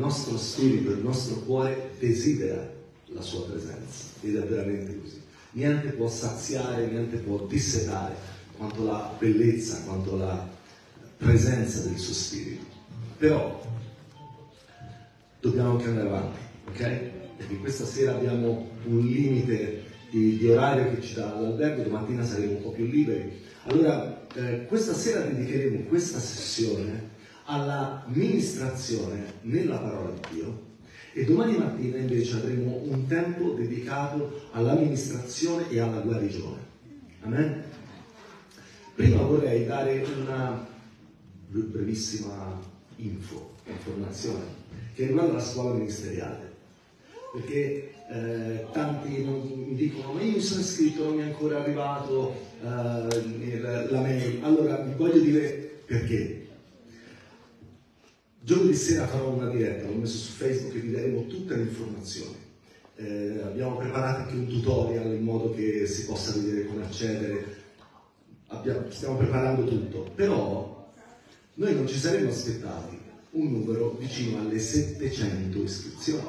nostro spirito, il nostro cuore desidera la sua presenza, ed è veramente così. Niente può saziare, niente può dissetare quanto la bellezza, quanto la presenza del suo spirito. Però dobbiamo anche andare avanti, ok? Perché questa sera abbiamo un limite di orario che ci dà l'albergo, domattina saremo un po' più liberi. Allora, questa sera dedicheremo questa sessione alla ministrazione nella parola di Dio, e domani mattina invece avremo un tempo dedicato all'amministrazione e alla guarigione. Amen? Prima vorrei dare una brevissima informazione che riguarda la scuola ministeriale, perché tanti mi dicono: ma io mi sono iscritto, non mi è ancora arrivato la mail. Allora vi voglio dire perché. Giovedì sera farò una diretta, l'ho messo su Facebook e vi daremo tutte le informazioni. Abbiamo preparato anche un tutorial in modo che si possa vedere come accedere. Stiamo preparando tutto, però noi non ci saremmo aspettati un numero vicino alle 700 iscrizioni.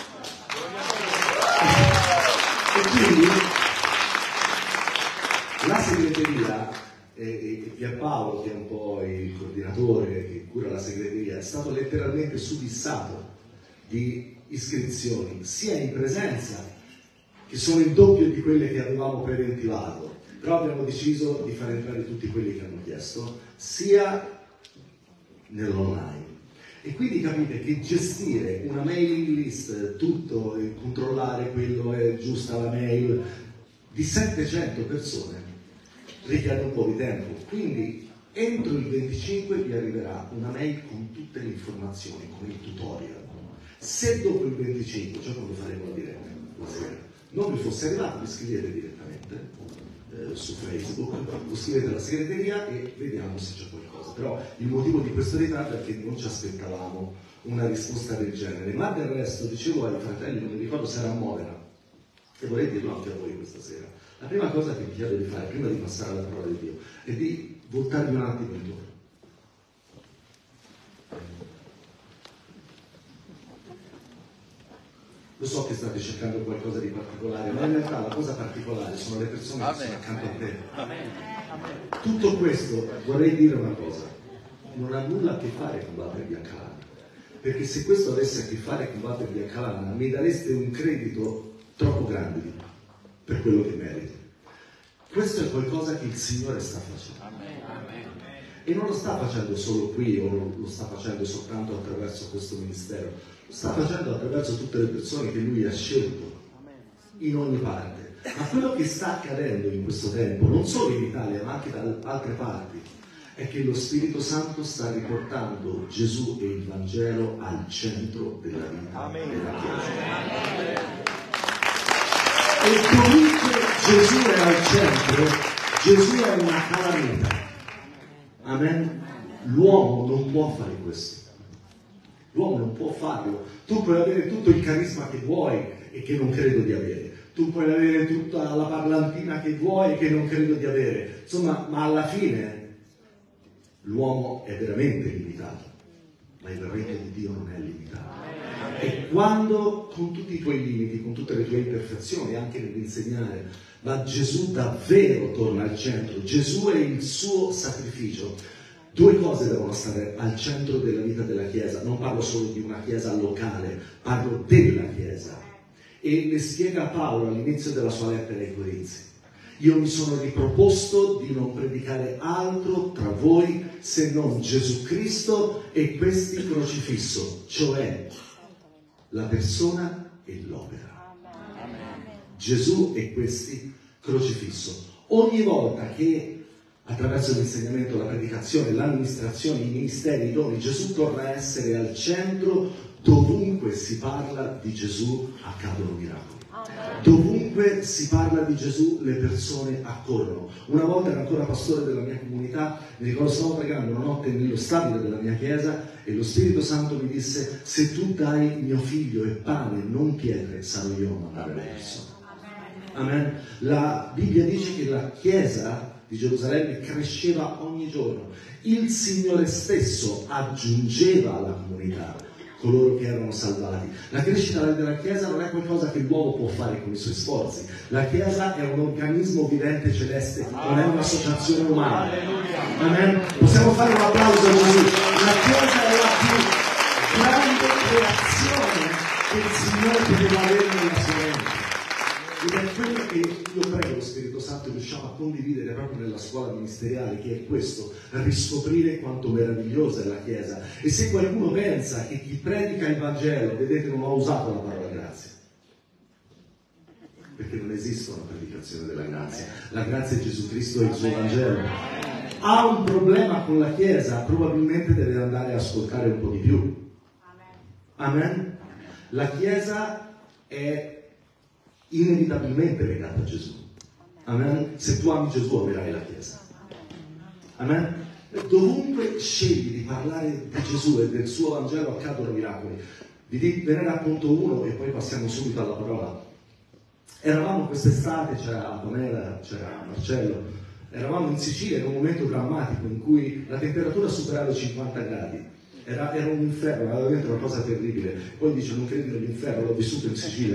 E quindi la segreteria e Pierpaolo, che è un po' il coordinatore che cura la segreteria, è stato letteralmente subissato di iscrizioni, sia in presenza, che sono il doppio di quelle che avevamo preventivato, però abbiamo deciso di far entrare tutti quelli che hanno chiesto, sia nell'online. E quindi capite che gestire una mailing list, tutto, e controllare quello è giusta la mail, di 700 persone, richiede un po' di tempo. Quindi entro il 25 vi arriverà una mail con tutte le informazioni, con il tutorial. Se dopo il 25, cioè quando faremo la diretta la sera, non vi fosse arrivato, vi scrivete direttamente su Facebook, o scrivete alla segreteria e vediamo se c'è qualcosa. Però il motivo di questo ritardo è che non ci aspettavamo una risposta del genere. Ma del resto, dicevo ai fratelli, non mi ricordo se era a Modena, e vorrei dirlo anche a voi questa sera, la prima cosa che vi chiedo di fare prima di passare alla parola di Dio è di voltarvi un attimo intorno. Lo so che state cercando qualcosa di particolare, ma in realtà la cosa particolare sono le persone che sono accanto a te. Tutto questo, vorrei dire una cosa, non ha nulla a che fare con Walter Biancalana, perché se questo avesse a che fare con Walter Biancalana mi dareste un credito troppo grande per quello che merito. Questo è qualcosa che il Signore sta facendo. E non lo sta facendo solo qui, o lo sta facendo soltanto attraverso questo ministero, lo sta facendo attraverso tutte le persone che Lui ha scelto in ogni parte. Ma quello che sta accadendo in questo tempo, non solo in Italia ma anche da altre parti, è che lo Spirito Santo sta riportando Gesù e il Vangelo al centro della vita della Chiesa. E dovunque Gesù è al centro, Gesù è una calamità. Amen? L'uomo non può fare questo. L'uomo non può farlo. Tu puoi avere tutto il carisma che vuoi e che non credo di avere. Tu puoi avere tutta la parlantina che vuoi e che non credo di avere. Insomma, ma alla fine l'uomo è veramente limitato. Ma il regno di Dio non è limitato. E quando, con tutti i tuoi limiti, con tutte le tue imperfezioni, anche nell'insegnare, ma Gesù davvero torna al centro, Gesù è il suo sacrificio. Due cose devono stare al centro della vita della Chiesa. Non parlo solo di una Chiesa locale, parlo della Chiesa. E le spiega Paolo all'inizio della sua lettera ai Corinzi. Io mi sono riproposto di non predicare altro tra voi se non Gesù Cristo e questi crocifisso, cioè la persona e l'opera. Gesù e questi crocifisso. Ogni volta che attraverso l'insegnamento, la predicazione, l'amministrazione, i ministeri, i doni, Gesù torna a essere al centro, dovunque si parla di Gesù accadono miracoli. Dovunque si parla di Gesù le persone accorrono. Una volta ero ancora pastore della mia comunità, mi ricordo stavo pregando una notte nello stabile della mia chiesa e lo Spirito Santo mi disse: se tu dai mio figlio e pane, non pietre, sarò io a mandare le persone. Amen. La Bibbia dice che la chiesa di Gerusalemme cresceva ogni giorno. Il Signore stesso aggiungeva alla comunità coloro che erano salvati. La crescita della Chiesa non è qualcosa che l'uomo può fare con i suoi sforzi. La Chiesa è un organismo vivente celeste, non è un'associazione umana. Amen. Possiamo fare un applauso a Gesù. La Chiesa è la più grande creazione che il Signore poteva avere nella sua mente. Ed è quello che io prego lo Spirito Santo riusciamo a condividere proprio nella scuola ministeriale, che è questo, riscoprire quanto meravigliosa è la Chiesa. E se qualcuno pensa che chi predica il Vangelo, vedete, non ho usato la parola grazia, perché non esiste una predicazione della grazia. La grazia è Gesù Cristo e il suo Vangelo. Ha un problema con la Chiesa, probabilmente deve andare a ascoltare un po' di più. Amen? La Chiesa è inevitabilmente legata a Gesù. Amen? Se tu ami Gesù, amerai la Chiesa. Amen? Dovunque scegli di parlare di Gesù e del suo Vangelo accadono miracoli. Ve ne racconto uno e poi passiamo subito alla parola. Eravamo quest'estate, c'era Pamela, c'era Marcello, eravamo in Sicilia in un momento drammatico in cui la temperatura superava i 50 gradi. Era un inferno, era veramente una cosa terribile. Poi dice, non credi nell'inferno, l'ho vissuto in Sicilia.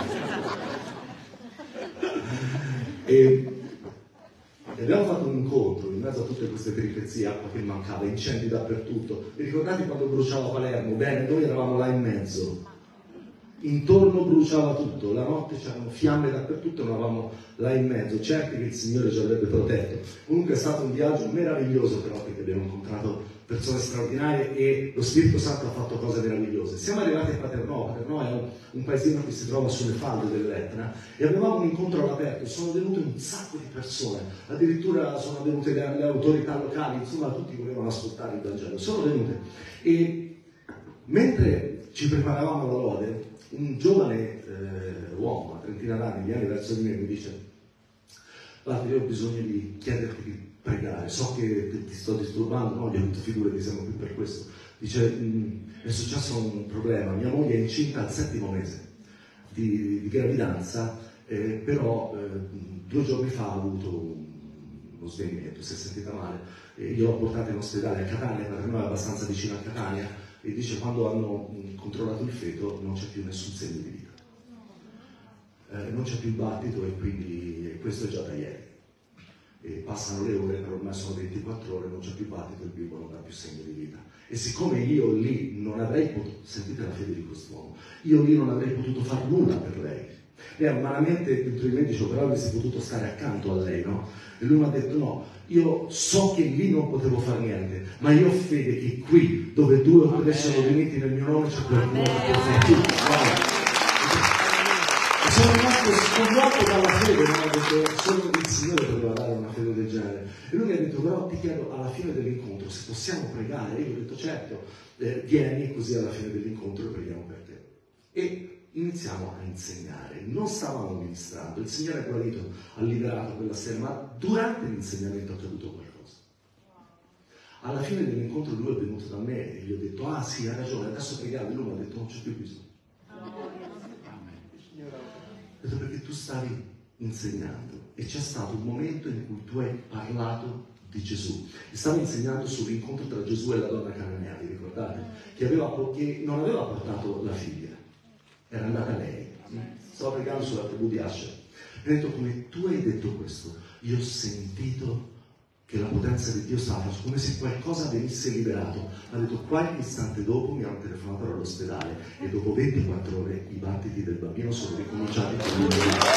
E abbiamo fatto un incontro in mezzo a tutte queste peripezie, acqua che mancava, incendi dappertutto. Vi ricordate quando bruciava Palermo? Bene, noi eravamo là in mezzo. Intorno bruciava tutto, la notte c'erano fiamme dappertutto, noi eravamo là in mezzo, certi che il Signore ci avrebbe protetto. Comunque è stato un viaggio meraviglioso, però, perché abbiamo incontrato persone straordinarie e lo Spirito Santo ha fatto cose meravigliose. Siamo arrivati a Paternò. Paternò è un paesino che si trova sulle falde dell'Etna e avevamo un incontro all'aperto. Sono venute un sacco di persone, addirittura sono venute le autorità locali, insomma tutti volevano ascoltare il Vangelo, sono venute. E mentre ci preparavamo alla lode, un giovane uomo, una trentina d'anni, viene verso di me e mi dice: guarda, io ho bisogno di chiederti di pregare, so che ti sto disturbando, no? Gli ho detto, figurati, siamo qui per questo. Dice, è successo un problema, mia moglie è incinta al 7° mese di gravidanza, però 2 giorni fa ha avuto uno svenimento, si è sentita male, io l'ho portata in ospedale a Catania, Paternò è abbastanza vicino a Catania, e dice, quando hanno controllato il feto non c'è più nessun segno di vita, non c'è più battito, e quindi questo è già da ieri. E passano le ore, però ormai sono 24 ore, non c'è più battito, il bimbo non ha più segno di vita. E siccome io lì non avrei potuto, sentite la fede di quest'uomo, io lì non avrei potuto far nulla per lei. Lei umanamente dentro di me dicevo, però avresti potuto stare accanto a lei, no? E lui mi ha detto, no, io so che lì non potevo fare niente, ma io ho fede che qui, dove 2 o 3 sono venuti nel mio nome, c'è qualcuno che può fare tutto. Sono rimasto sconvolto dalla fede, no? Perché solo il Signore poteva dare una fede del genere. E lui mi ha detto, però ti chiedo alla fine dell'incontro se possiamo pregare. E io ho detto, certo, vieni, così alla fine dell'incontro preghiamo per te. E iniziamo a insegnare. Non stavamo ministrando, il Signore ha guarito, ha liberato quella sera, ma durante l'insegnamento è accaduto qualcosa. Alla fine dell'incontro lui è venuto da me e gli ho detto, ah sì, hai ragione, adesso preghiamo. E lui mi ha detto, non c'è più bisogno. Ho detto, perché tu stavi insegnando e c'è stato un momento in cui tu hai parlato di Gesù. E stavi insegnando sull'incontro tra Gesù e la donna cananea, vi ricordate? Che non aveva portato la figlia, era andata lei. Stavo pregando sulla tribù di Asher. E ho detto, come tu hai detto questo, io ho sentito che la potenza di Dio stava, come se qualcosa venisse liberato. Ha detto, qualche istante dopo mi hanno telefonato all'ospedale e dopo 24 ore i battiti del bambino sono ricominciati con lui.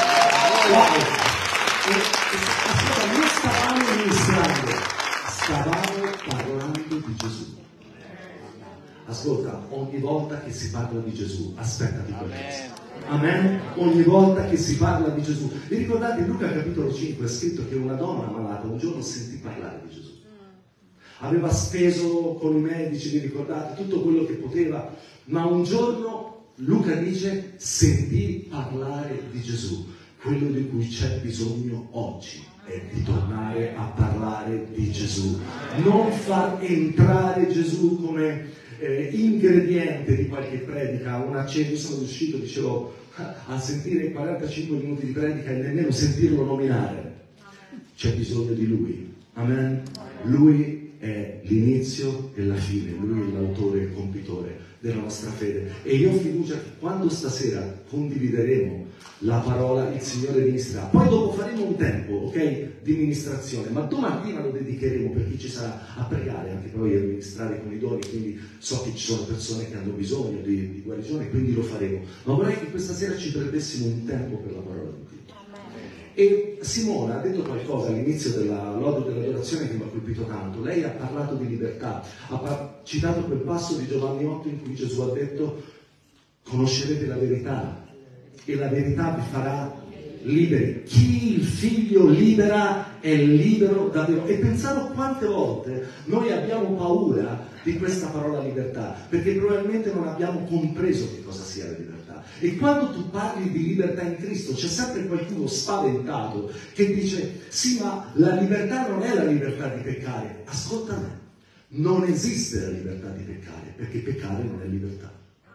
Ascolta, non stavamo ministrando, stavamo parlando di Gesù. Ascolta, ogni volta che si parla di Gesù, aspettati qualcosa. Amen? Ogni volta che si parla di Gesù. Vi ricordate, in Luca capitolo 5 è scritto che una donna malata un giorno sentì parlare di Gesù. Aveva speso con i medici, vi ricordate, tutto quello che poteva, ma un giorno, Luca dice, sentì parlare di Gesù. Quello di cui c'è bisogno oggi è di tornare a parlare di Gesù. Non far entrare Gesù come ingrediente di qualche predica, una cena. Io sono riuscito, dicevo, a sentire 45 minuti di predica e nemmeno sentirlo nominare. C'è bisogno di Lui, Amen. Lui è l'inizio e la fine, lui è l'autore e il compitore della nostra fede. E io ho fiducia che quando stasera condivideremo la parola, il Signore ministrerà. Poi dopo faremo un tempo, ok, di ministrazione, ma domattina lo dedicheremo per chi ci sarà a pregare, anche poi a ministrare con i doni, quindi so che ci sono persone che hanno bisogno di guarigione, quindi lo faremo. Ma vorrei che questa sera ci prendessimo un tempo per la parola di Dio. E Simona ha detto qualcosa all'inizio della lode dell'adorazione che mi ha colpito tanto. Lei ha parlato di libertà, ha citato quel passo di Giovanni 8 in cui Gesù ha detto: conoscerete la verità e la verità vi farà liberi. Chi il figlio libera è libero davvero. E pensavo quante volte noi abbiamo paura di questa parola libertà, perché probabilmente non abbiamo compreso che cosa sia la libertà. E quando tu parli di libertà in Cristo c'è sempre qualcuno spaventato che dice: sì, ma la libertà non è la libertà di peccare. Ascolta me, non esiste la libertà di peccare, perché peccare non è libertà.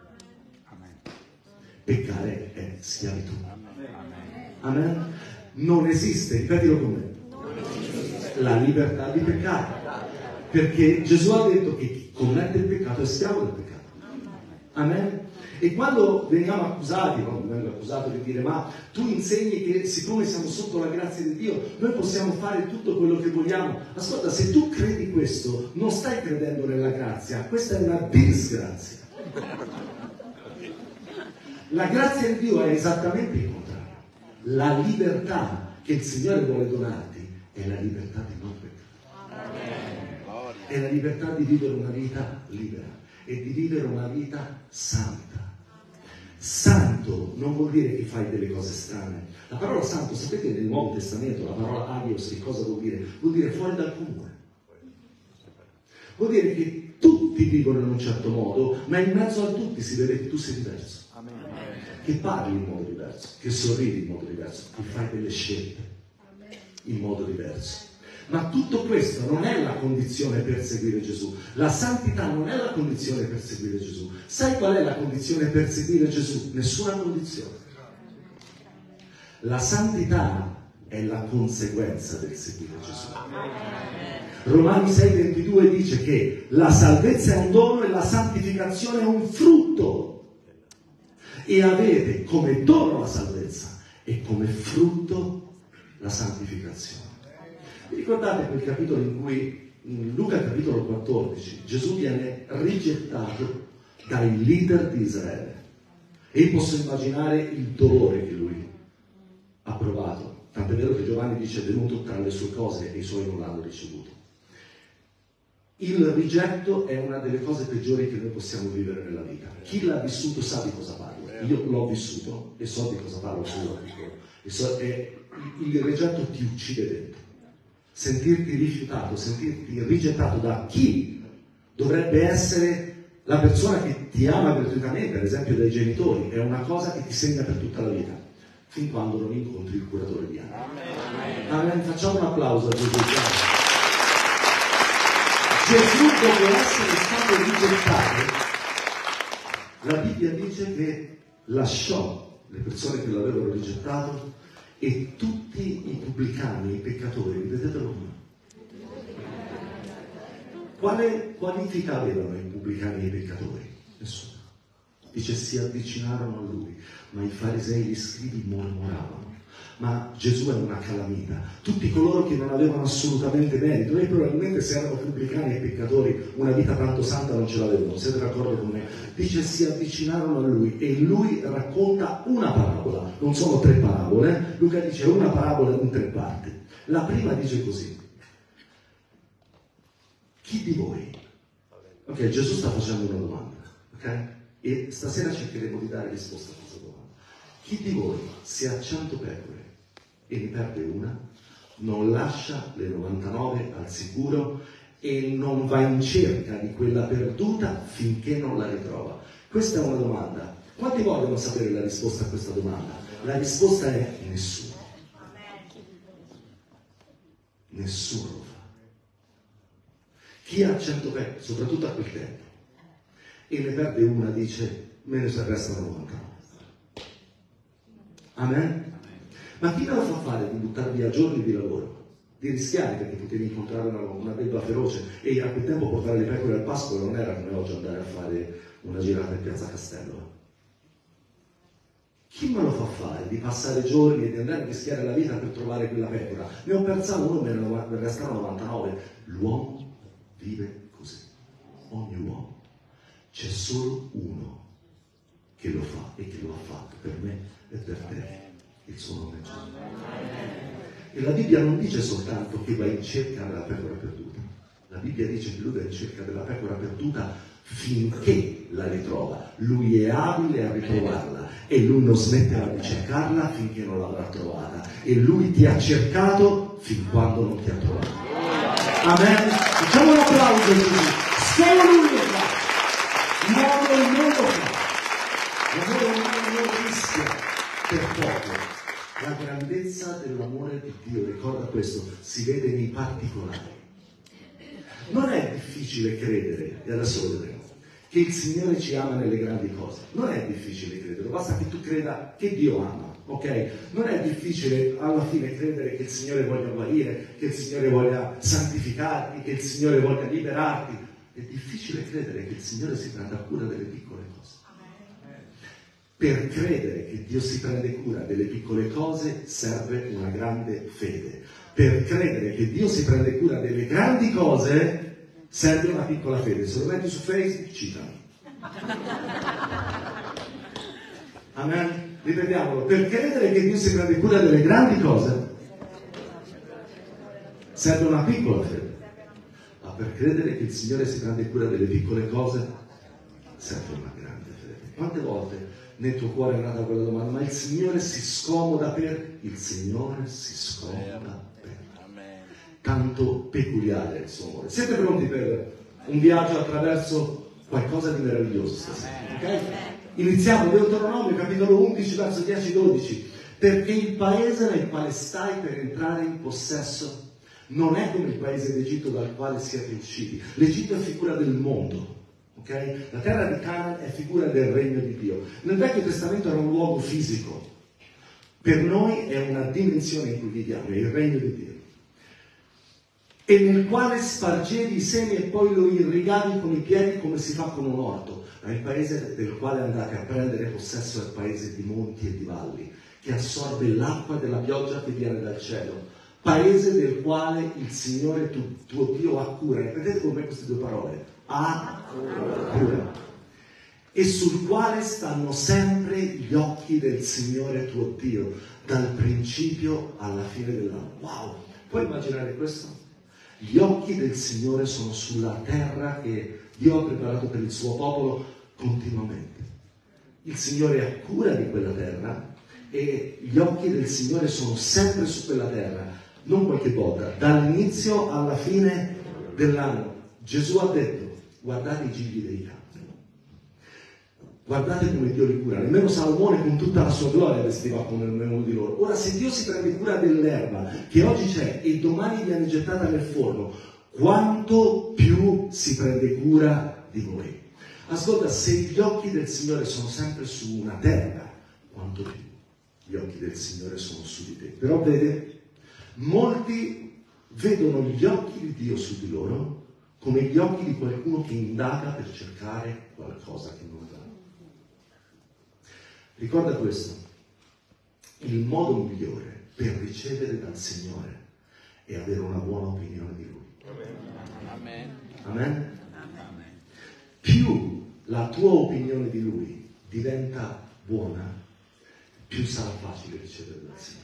Peccare è schiavitù. Amen. Non esiste, ripetilo con me, la libertà di peccare, perché Gesù ha detto che chi commette il peccato è schiavo del peccato. Amen. E quando veniamo accusati, quando vengo accusato di dire: ma tu insegni che siccome siamo sotto la grazia di Dio noi possiamo fare tutto quello che vogliamo. Ascolta, se tu credi questo non stai credendo nella grazia, questa è una disgrazia. La grazia di Dio è esattamente il contrario. La libertà che il Signore vuole donarti è la libertà di non peccare. È la libertà di vivere una vita libera e di vivere una vita santa. Santo non vuol dire che fai delle cose strane. La parola santo, sapete, nel Nuovo Testamento la parola agios che cosa vuol dire? Vuol dire fuori dal comune. Vuol dire che tutti vivono in un certo modo, ma in mezzo a tutti si vede che tu sei diverso. Che parli in modo diverso, che sorridi in modo diverso, che fai delle scelte in modo diverso. Ma tutto questo non è la condizione per seguire Gesù. La santità non è la condizione per seguire Gesù. Sai qual è la condizione per seguire Gesù? Nessuna condizione. La santità è la conseguenza del seguire Gesù. Romani 6,22 dice che la salvezza è un dono e la santificazione è un frutto. E avete come dono la salvezza e come frutto la santificazione. Vi ricordate quel capitolo in cui, in Luca capitolo 14, Gesù viene rigettato dai leader di Israele? E io posso immaginare il dolore che lui ha provato. Tant'è vero che Giovanni dice: è venuto tra le sue cose e i suoi non l'hanno ricevuto. Il rigetto è una delle cose peggiori che noi possiamo vivere nella vita. Chi l'ha vissuto sa di cosa parlo. Io l'ho vissuto e so di cosa parlo. Il rigetto ti uccide dentro. Sentirti rifiutato, sentirti rigettato da chi dovrebbe essere la persona che ti ama gratuitamente, ad esempio dai genitori, è una cosa che ti segna per tutta la vita, fin quando non incontri il curatore di anima. Amen. Facciamo un applauso a Gesù. Gesù, dopo essere stato rigettato, la Bibbia dice che lasciò le persone che l'avevano rigettato e tutti i pubblicani, i peccatori, ripetetelo con me. Quale qualifica avevano i pubblicani e i peccatori? Nessuno. Dice: si avvicinarono a lui, ma i farisei e gli scribi mormoravano. Ma Gesù è una calamita. Tutti coloro che non avevano assolutamente merito, e probabilmente se erano pubblicani e peccatori una vita tanto santa non ce l'avevano, siete d'accordo con me? Dice: si avvicinarono a lui e lui racconta una parabola, non sono tre parabole. Luca dice una parabola in tre parti. La prima dice così: chi di voi? Ok, Gesù sta facendo una domanda, ok? E stasera cercheremo di dare risposta a questa domanda. Chi di voi, se ha 100 pecore e ne perde una, non lascia le 99 al sicuro e non va in cerca di quella perduta finché non la ritrova? Questa è una domanda. Quanti vogliono sapere la risposta a questa domanda? La risposta è nessuno. Nessuno lo fa. Chi ha 100 pecore, soprattutto a quel tempo, e ne perde una, dice: me ne restano 99. Amen? Ma chi me lo fa fare di buttare via giorni di lavoro di rischiare, perché potevi incontrare una belva feroce, e a quel tempo portare le pecore al pascolo non era come oggi andare a fare una girata in piazza Castello. Chi me lo fa fare di passare giorni e di andare a rischiare la vita per trovare quella pecora? Ne ho persa uno, me ne restano 99. L'uomo vive così. Ogni uomo. C'è solo uno che lo fa e che lo ha fatto per me e per te. Il suo nome è Gesù. E la Bibbia non dice soltanto che va in cerca della pecora perduta. La Bibbia dice che lui va in cerca della pecora perduta finché la ritrova. Lui è abile a ritrovarla e lui non smetterà di cercarla finché non l'avrà trovata. E lui ti ha cercato fin quando non ti ha trovato. Amen. Facciamo un applauso a Gesù. Solo lui lo fa. L'uomo non lo fa. L'uomo non rischia per poco. La grandezza dell'amore di Dio, ricorda questo, si vede nei particolari. Non è difficile credere, e adesso lo vedremo, che il Signore ci ama nelle grandi cose. Non è difficile crederlo, basta che tu creda che Dio ama, ok? Non è difficile alla fine credere che il Signore voglia guarire, che il Signore voglia santificarti, che il Signore voglia liberarti. È difficile credere che il Signore si prenda cura delle piccole cose. Per credere che Dio si prende cura delle piccole cose serve una grande fede. Per credere che Dio si prende cura delle grandi cose serve una piccola fede. Se lo metti su Facebook, citami. Amen? Ripetiamolo. Per credere che Dio si prende cura delle grandi cose serve una piccola fede. Ma per credere che il Signore si prende cura delle piccole cose serve una grande fede. Quante volte nel tuo cuore è nata quella domanda: ma il Signore si scomoda per? Il Signore si scomoda per. Tanto peculiare il suo amore. Siete pronti per un viaggio attraverso qualcosa di meraviglioso stasera? Ok? Iniziamo Deuteronomio capitolo 11 verso 10-12. Perché il paese nel quale stai per entrare in possesso non è come il paese d'Egitto dal quale siete usciti. L'Egitto è figura del mondo. Okay? La terra di Canaan è figura del regno di Dio. Nel Vecchio Testamento era un luogo fisico, per noi è una dimensione in cui viviamo, è il regno di Dio, e nel quale spargevi i semi e poi lo irrigavi con i piedi come si fa con un orto. Ma il paese del quale andate a prendere possesso è il paese di monti e di valli, che assorbe l'acqua della pioggia che viene dal cielo, paese del quale il Signore tuo Dio ha cura. Ripetete con me queste due parole: ha cura, e sul quale stanno sempre gli occhi del Signore tuo Dio, dal principio alla fine dell'anno. Wow! Puoi immaginare questo? Gli occhi del Signore sono sulla terra che Dio ha preparato per il suo popolo continuamente. Il Signore ha cura di quella terra e gli occhi del Signore sono sempre su quella terra, non qualche volta, dall'inizio alla fine dell'anno. Gesù ha detto: guardate i gigli dei campi, guardate come Dio li cura. Nemmeno Salomone con tutta la sua gloria vestiva come uno di loro. Ora, se Dio si prende cura dell'erba che oggi c'è e domani viene gettata nel forno, quanto più si prende cura di voi. Ascolta, se gli occhi del Signore sono sempre su una terra, quanto più gli occhi del Signore sono su di te. Però vede, molti vedono gli occhi di Dio su di loro come gli occhi di qualcuno che indaga per cercare qualcosa che non dà. Ricorda questo: il modo migliore per ricevere dal Signore è avere una buona opinione di Lui. Amen. Amen? Amen. Più la tua opinione di Lui diventa buona, più sarà facile ricevere dal Signore.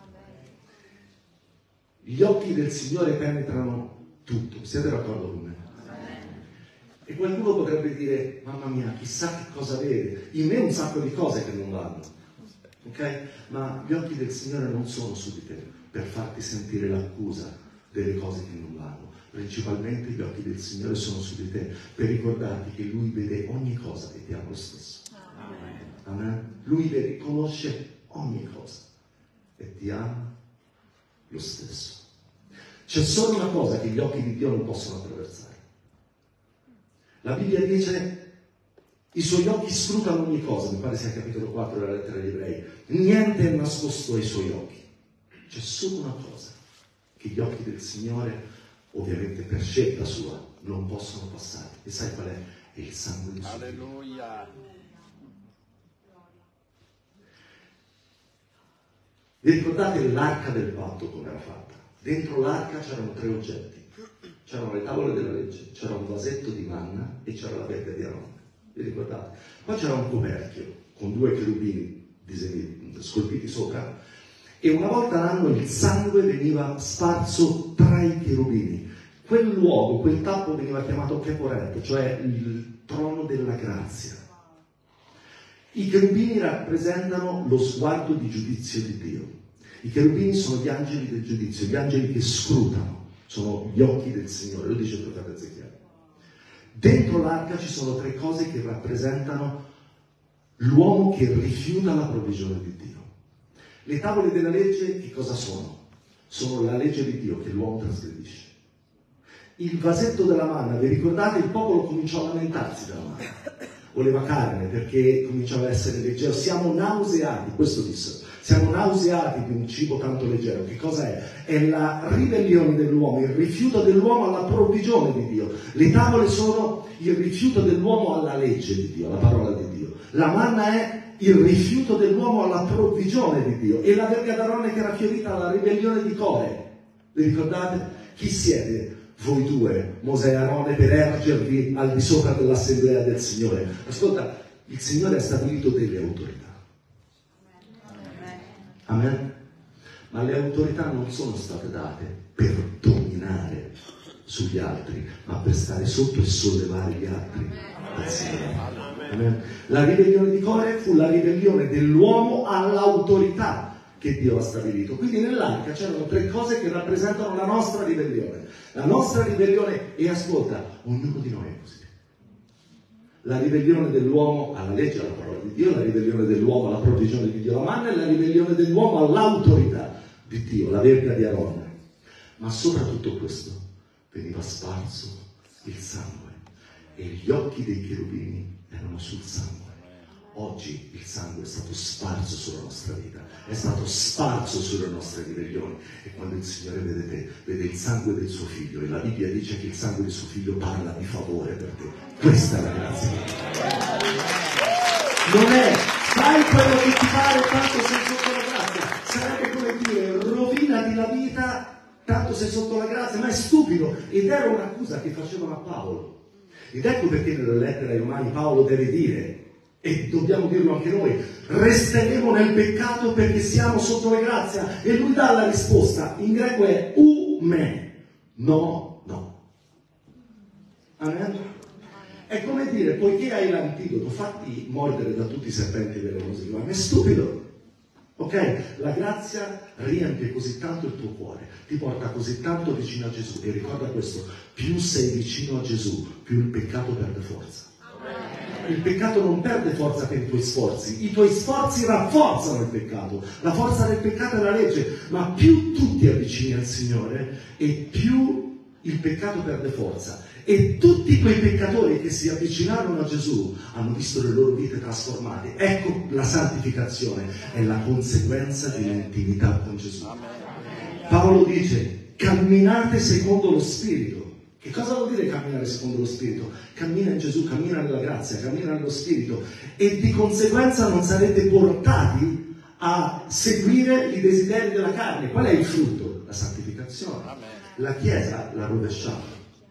Gli occhi del Signore penetrano tutto. Siete d'accordo con me? E qualcuno potrebbe dire: mamma mia, chissà che cosa vede, in me un sacco di cose che non vanno, ok? Ma gli occhi del Signore non sono su di te per farti sentire l'accusa delle cose che non vanno. Principalmente gli occhi del Signore sono su di te per ricordarti che Lui vede ogni cosa e ti ama lo stesso. Amen? Lui vede, conosce ogni cosa e ti ama lo stesso. C'è solo una cosa che gli occhi di Dio non possono attraversare. La Bibbia dice: i suoi occhi scrutano ogni cosa, mi pare sia il capitolo 4 della lettera agli Ebrei. Niente è nascosto ai suoi occhi. C'è solo una cosa che gli occhi del Signore, ovviamente per scelta sua, non possono passare. E sai qual è? È il sangue di suo figlio. Alleluia. Vi ricordate l'arca del patto come era fatta? Dentro l'arca c'erano 3 oggetti. C'erano le tavole della legge, c'era un vasetto di manna e c'era la verga di Aronne. Vi ricordate? Poi c'era un coperchio con 2 cherubini scolpiti sopra, e una volta all'anno il sangue veniva sparso tra i cherubini. Quel luogo, quel tappo veniva chiamato Keporet, cioè il trono della grazia. I cherubini rappresentano lo sguardo di giudizio di Dio. I cherubini sono gli angeli del giudizio, gli angeli che scrutano, sono gli occhi del Signore, lo dice il profeta Ezechiele. Dentro l'arca ci sono 3 cose che rappresentano l'uomo che rifiuta la provvigione di Dio. Le tavole della legge che cosa sono? Sono la legge di Dio che l'uomo trasgredisce. Il vasetto della manna, vi ricordate? Il popolo cominciò a lamentarsi della manna. Voleva carne perché cominciava a essere leggero. Siamo nauseati, questo disse, siamo nauseati di un cibo tanto leggero. Che cosa è? È la ribellione dell'uomo, il rifiuto dell'uomo alla provvigione di Dio. Le tavole sono il rifiuto dell'uomo alla legge di Dio, alla parola di Dio. La manna è il rifiuto dell'uomo alla provvigione di Dio. E la verga d'Aronne che era fiorita alla ribellione di Core. Vi ricordate? Chi siete voi 2, Mosè e Aronne, per ergervi al di sopra dell'assemblea del Signore? Ascolta, il Signore ha stabilito delle autorità. Amen? Ma le autorità non sono state date per dominare sugli altri, ma per stare sotto e sollevare gli altri al Signore. Amen? La ribellione di Core fu la ribellione dell'uomo all'autorità che Dio ha stabilito. Quindi nell'arca c'erano 3 cose che rappresentano la nostra ribellione. La nostra ribellione, e ascolta, ognuno di noi è così. La ribellione dell'uomo alla legge, alla parola di Dio, la ribellione dell'uomo alla provvigione di Dio, la manna, e la ribellione dell'uomo all'autorità di Dio, la verga di Aronne. Ma sopra tutto questo veniva sparso il sangue, e gli occhi dei cherubini erano sul sangue. Oggi il sangue è stato sparso sulla nostra vita, è stato sparso sulle nostre ribellioni, e quando il Signore vede te, vede il sangue del suo figlio, e la Bibbia dice che il sangue del suo figlio parla di favore per te. Questa è la grazia. Non è fai quello che ti pare tanto sei sotto la grazia, sarebbe come dire rovinati la vita tanto sei sotto la grazia, ma è stupido. Ed era un'accusa che facevano a Paolo, ed ecco perché nella lettera ai Romani Paolo deve dire, e dobbiamo dirlo anche noi, resteremo nel peccato perché siamo sotto la grazia. E lui dà la risposta, in greco è ume, no, no. Amen? È come dire, poiché hai l'antidoto, fatti mordere da tutti i serpenti velenosi, ma è stupido. Ok? La grazia riempie così tanto il tuo cuore, ti porta così tanto vicino a Gesù, e ricorda questo, più sei vicino a Gesù, più il peccato perde forza. Il peccato non perde forza per i tuoi sforzi rafforzano il peccato. La forza del peccato è la legge, ma più tu ti avvicini al Signore e più il peccato perde forza. E tutti quei peccatori che si avvicinarono a Gesù hanno visto le loro vite trasformate. Ecco, la santificazione è la conseguenza di un'intimità con Gesù. Paolo dice, camminate secondo lo Spirito. Che cosa vuol dire camminare secondo lo Spirito? Cammina in Gesù, cammina nella grazia, cammina nello Spirito, e di conseguenza non sarete portati a seguire i desideri della carne. Qual è il frutto? La santificazione. La Chiesa l'ha rovesciata.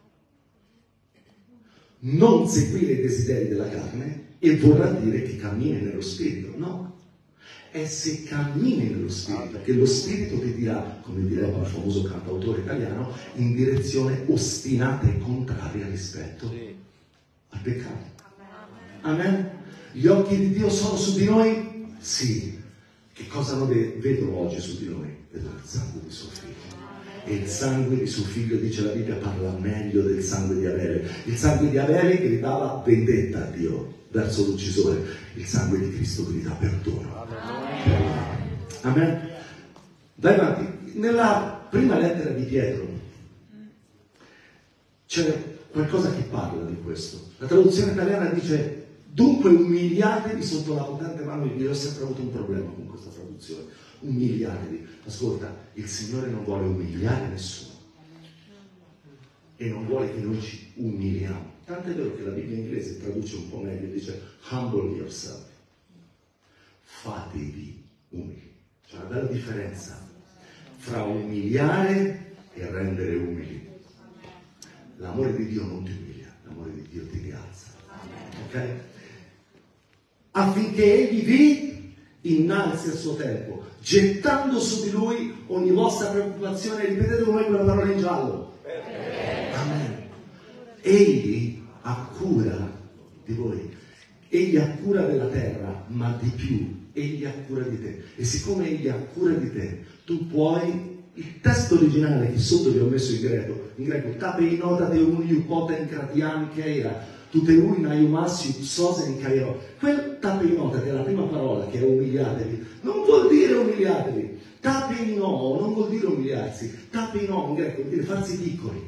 Non seguire i desideri della carne e vorrà dire che cammini nello Spirito. No. È se cammini nello Spirito che lo Spirito ti dirà, come direbbe un famoso cantautore italiano, in direzione ostinata e contraria rispetto al peccato. Amen? Gli occhi di Dio sono su di noi? Sì. Che cosa vedono oggi su di noi? Vedono il sangue di suo figlio. E il sangue di suo figlio, dice la Bibbia, parla meglio del sangue di Abele. Il sangue di Abele gridava vendetta a Dio verso l'uccisore, il sangue di Cristo grida perdono. Amen. Vai avanti. Nella prima lettera di Pietro c'è qualcosa che parla di questo. La traduzione italiana dice: dunque umiliatevi sotto la potente mano di Dio. Ho sempre avuto un problema con questa traduzione. umiliatevi. Ascolta, il Signore non vuole umiliare nessuno e non vuole che noi ci umiliamo. Tanto è vero che la Bibbia inglese traduce un po' meglio, dice humble yourself, fatevi umili. C'è una bella differenza fra umiliare e rendere umili. L'amore di Dio non ti umilia, l'amore di Dio ti rialza. Ok? Affinché Egli vi innalzi al suo tempo, gettando su di Lui ogni vostra preoccupazione. Ripetete con me quella parola in giallo. Amen. Egli ha cura di voi. Egli ha cura della terra, ma di più, Egli ha cura di te. E siccome Egli ha cura di te, tu puoi... Il testo originale che sotto vi ho messo in greco, tape nota de uniu poten cratiam keira, tutte una iumasi psosen kairo. Quel tape nota, che è la prima parola, che è umiliatevi, non vuol dire umiliatevi. Tape no, non vuol dire umiliarsi. Tape no in greco vuol dire farsi piccoli.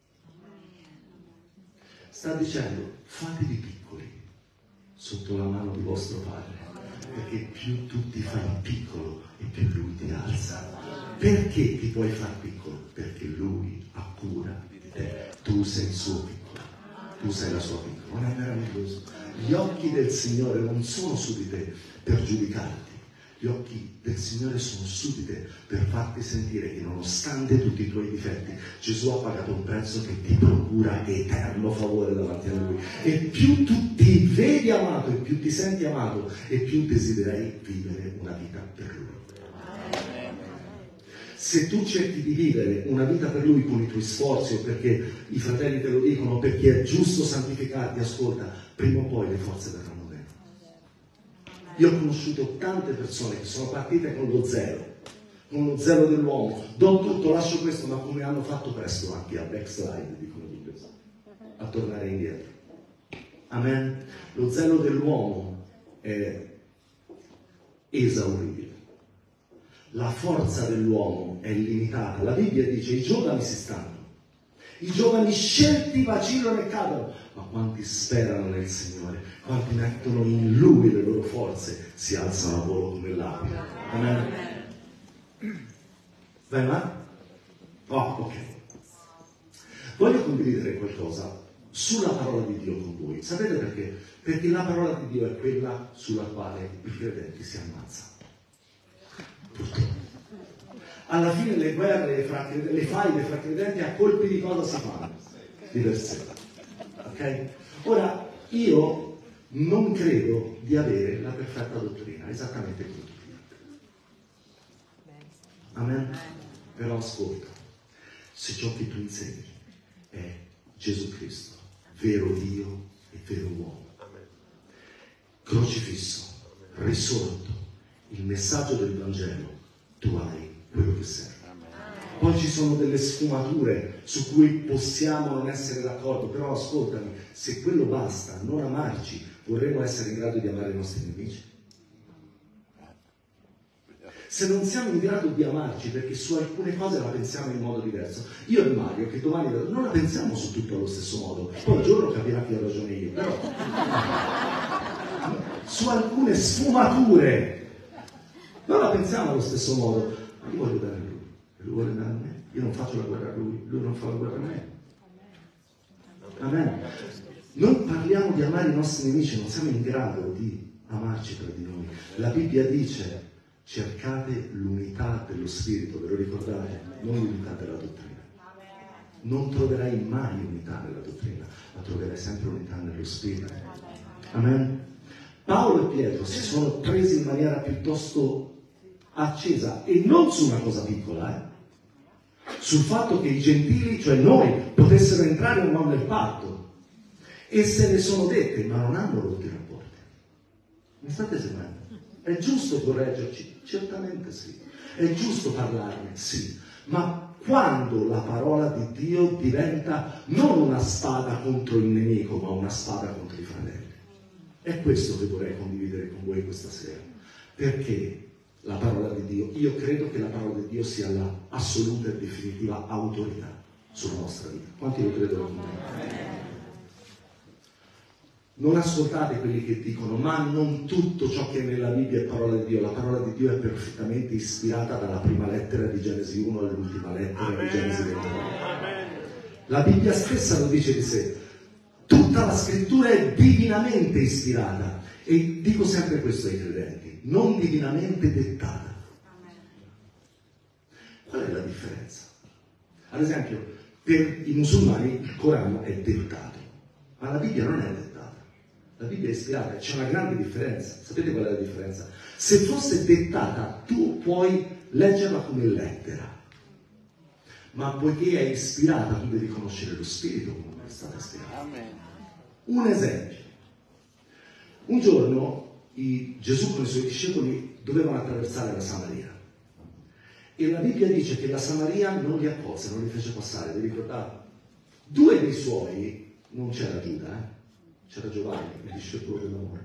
Sta dicendo, fatevi piccoli sotto la mano di vostro Padre, perché più tu ti fai piccolo e più Lui ti alza. Perché ti puoi far piccolo? Perché Lui ha cura di te. Tu sei il suo piccolo, tu sei la sua piccola. Non è meraviglioso? Gli occhi del Signore non sono su di te per giudicarti. Gli occhi del Signore sono su di te per farti sentire che nonostante tutti i tuoi difetti, Gesù ha pagato un prezzo che ti procura eterno favore davanti a Lui. E più tu ti vedi amato, e più ti senti amato, e più desiderai vivere una vita per Lui. Se tu cerchi di vivere una vita per Lui con i tuoi sforzi, o perché i fratelli te lo dicono, perché è giusto santificarti, ascolta, prima o poi le forze verranno meno. Io ho conosciuto tante persone che sono partite con lo zelo dell'uomo, do tutto, lascio questo, ma come hanno fatto presto anche a backslide, dicono di questo, a tornare indietro. Amen? Lo zelo dell'uomo è esauribile. La forza dell'uomo è limitata. La Bibbia dice: i giovani si stanno, i giovani scelti vacillano e cadono, ma quanti sperano nel Signore, quanti mettono in Lui le loro forze, si alzano a volo come l'aquila. Amen. Vai avanti? Oh, ok. Voglio condividere qualcosa sulla parola di Dio con voi. Sapete perché? Perché la parola di Dio è quella sulla quale i credenti si ammazzano. Alla fine le guerre, le faide fra credenti a colpi di cosa si fanno? Di versetto. Ok? Ora, io non credo di avere la perfetta dottrina, esattamente come tutti gli altri. Amen? Però ascolta, se ciò che tu insegni è Gesù Cristo, vero Dio e vero uomo, crocifisso, risorto, il messaggio del Vangelo, tu hai quello che serve. Poi ci sono delle sfumature su cui possiamo non essere d'accordo, però ascoltami, se quello basta, non amarci, vorremmo essere in grado di amare i nostri nemici. Se non siamo in grado di amarci perché su alcune cose la pensiamo in modo diverso, io e Mario, che domani non la pensiamo su tutto allo stesso modo, poi un giorno capirà che ho ragione io, però su alcune sfumature non la pensiamo allo stesso modo. Ma io voglio dare a lui, lui vuole dare a me, io non faccio la guerra a lui non fa la guerra a me. Amen. Noi parliamo di amare i nostri nemici, non siamo in grado di amarci tra di noi. La Bibbia dice: cercate l'unità dello spirito, ve lo ricordate? Non l'unità della dottrina. Non troverai mai unità nella dottrina, ma troverai sempre unità nello spirito. Amen. Paolo e Pietro si sono presi in maniera piuttosto accesa, e non su una cosa piccola, sul fatto che i gentili, cioè noi, potessero entrare o no nel patto, e se ne sono dette, ma non hanno rotto i rapporti. Mi state seguendo? È giusto correggerci? Certamente sì. È giusto parlarne? Sì. Ma quando la parola di Dio diventa non una spada contro il nemico, ma una spada contro i fratelli. È questo che vorrei condividere con voi questa sera. Perché la parola di Dio, io credo che la parola di Dio sia la assoluta e definitiva autorità sulla nostra vita. Quanti lo credono con me? Non ascoltate quelli che dicono, ma non tutto ciò che è nella Bibbia è parola di Dio. La parola di Dio è perfettamente ispirata dalla prima lettera di Genesi 1 all'ultima lettera di Genesi 29. La Bibbia stessa lo dice di sé. Tutta la scrittura è divinamente ispirata. E dico sempre questo ai credenti, non divinamente dettata. Qual è la differenza? Ad esempio, per i musulmani il Corano è dettato, ma la Bibbia non è dettata. La Bibbia è ispirata, c'è una grande differenza. Sapete qual è la differenza? Se fosse dettata, tu puoi leggerla come lettera, ma poiché è ispirata, tu devi conoscere lo spirito con cui è stata ispirata. Un esempio. Un giorno Gesù con i suoi discepoli dovevano attraversare la Samaria. E la Bibbia dice che la Samaria non li accolse, non li fece passare, vi ricordate? Due dei suoi, non c'era Giuda, c'era Giovanni, il discepolo dell'amore.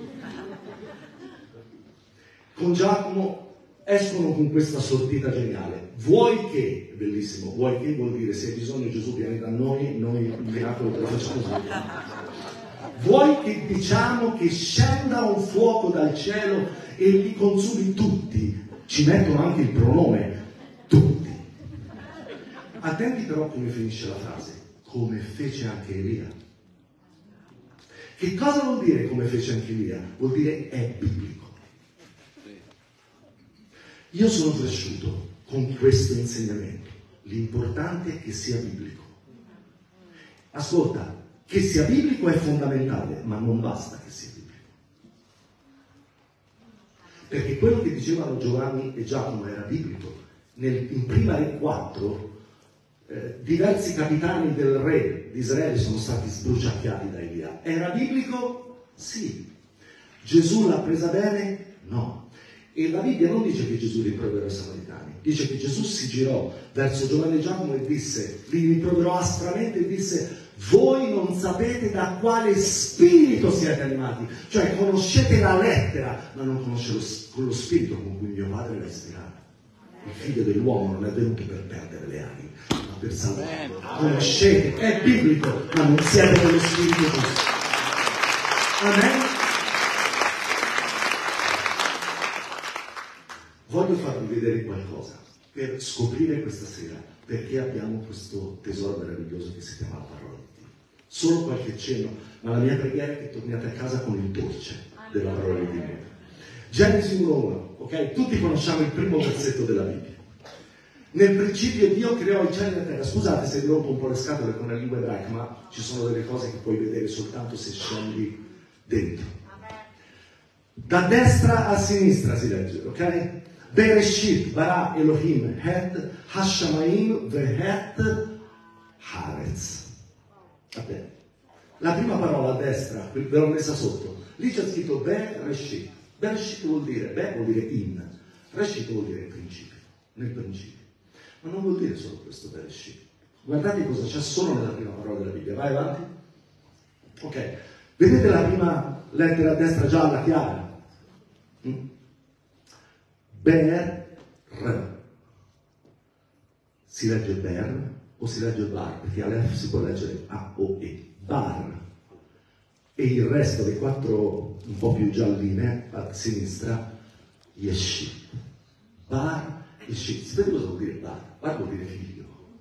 Con Giacomo escono con questa sortita geniale. Vuoi che, bellissimo, vuoi che vuol dire se hai bisogno Gesù viene da noi il miracolo te lo facciamo subito. Vuoi che diciamo che scenda un fuoco dal cielo e li consumi tutti? Ci mettono anche il pronome, tutti. Attenti però come finisce la frase, come fece anche Elia. Che cosa vuol dire come fece anche Elia? Vuol dire è biblico. Io sono cresciuto con questo insegnamento. L'importante è che sia biblico. Ascolta, che sia biblico è fondamentale, ma non basta che sia biblico. Perché quello che dicevano Giovanni e Giacomo era biblico. In Prima Re 4, diversi capitani del re di Israele sono stati sbruciacchiati da Elia. Era biblico? Sì. Gesù l'ha presa bene? No. E la Bibbia non dice che Gesù rimproverò i samaritani, dice che Gesù si girò verso Giovanni e Giacomo e disse, li rimproverò aspramente e disse, voi non sapete da quale spirito siete animati, cioè conoscete la lettera, ma non conoscete lo spirito con cui mio padre l'ha ispirata. Il figlio dell'uomo non è venuto per perdere le anime, ma per salvarle. Conoscete, è biblico, ma non siete dello spirito giusto. Amen? Voglio farvi vedere qualcosa per scoprire questa sera perché abbiamo questo tesoro meraviglioso che si chiama la parola di Dio. Solo qualche cenno, ma la mia preghiera è che torniate a casa con il dolce della parola di Dio. Genesi 1:1, ok? Tutti conosciamo il primo versetto della Bibbia. Nel principio Dio creò i cieli e la terra. Scusate se vi rompo un po' le scatole con la lingua ebraica, ma ci sono delle cose che puoi vedere soltanto se scendi dentro. Da destra a sinistra si legge, ok? Bereshit, bara Elohim, het, hashamayim, vehet, haaretz. Vabbè. La prima parola a destra, ve l'ho messa sotto. Lì c'è scritto Bereshit. Bereshit vuol dire in. Reshit vuol dire principio, nel principio. Ma non vuol dire solo questo Bereshit. Guardate cosa c'è solo nella prima parola della Bibbia. Vai avanti. Ok. Vedete la prima lettera a destra gialla, chiara? Ber. Si legge Ber o si legge Bar? Perché all'F si può leggere A o E. Bar. E il resto dei quattro un po' più gialline a sinistra, Yeshit. Bar, Yeshit. Sapete cosa vuol dire Bar? Bar vuol dire figlio.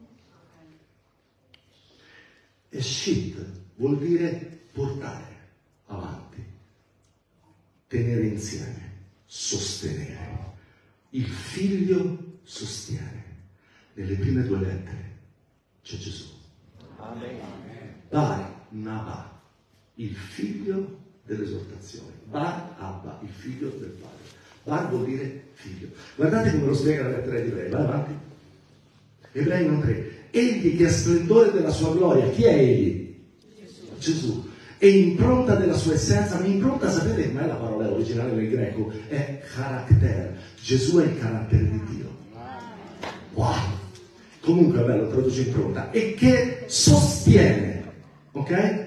Yeshit vuol dire portare avanti, tenere insieme, sostenere. Il figlio sostiene. Nelle prime due lettere c'è Gesù. Amen. Bar, Naba. Il figlio dell'esortazione. Bar Abba, il figlio del padre. Bar vuol dire figlio. Guardate come lo spiega la lettera di Ebrei, vai avanti. Ebrei 1:3. Egli che è splendore della sua gloria. Chi è egli? Gesù. E impronta della sua essenza. Ma impronta, sapete com'è la parola originale nel greco? È carattere. Gesù è il carattere di Dio. Wow! Comunque è bello, traduce impronta. E che sostiene, ok?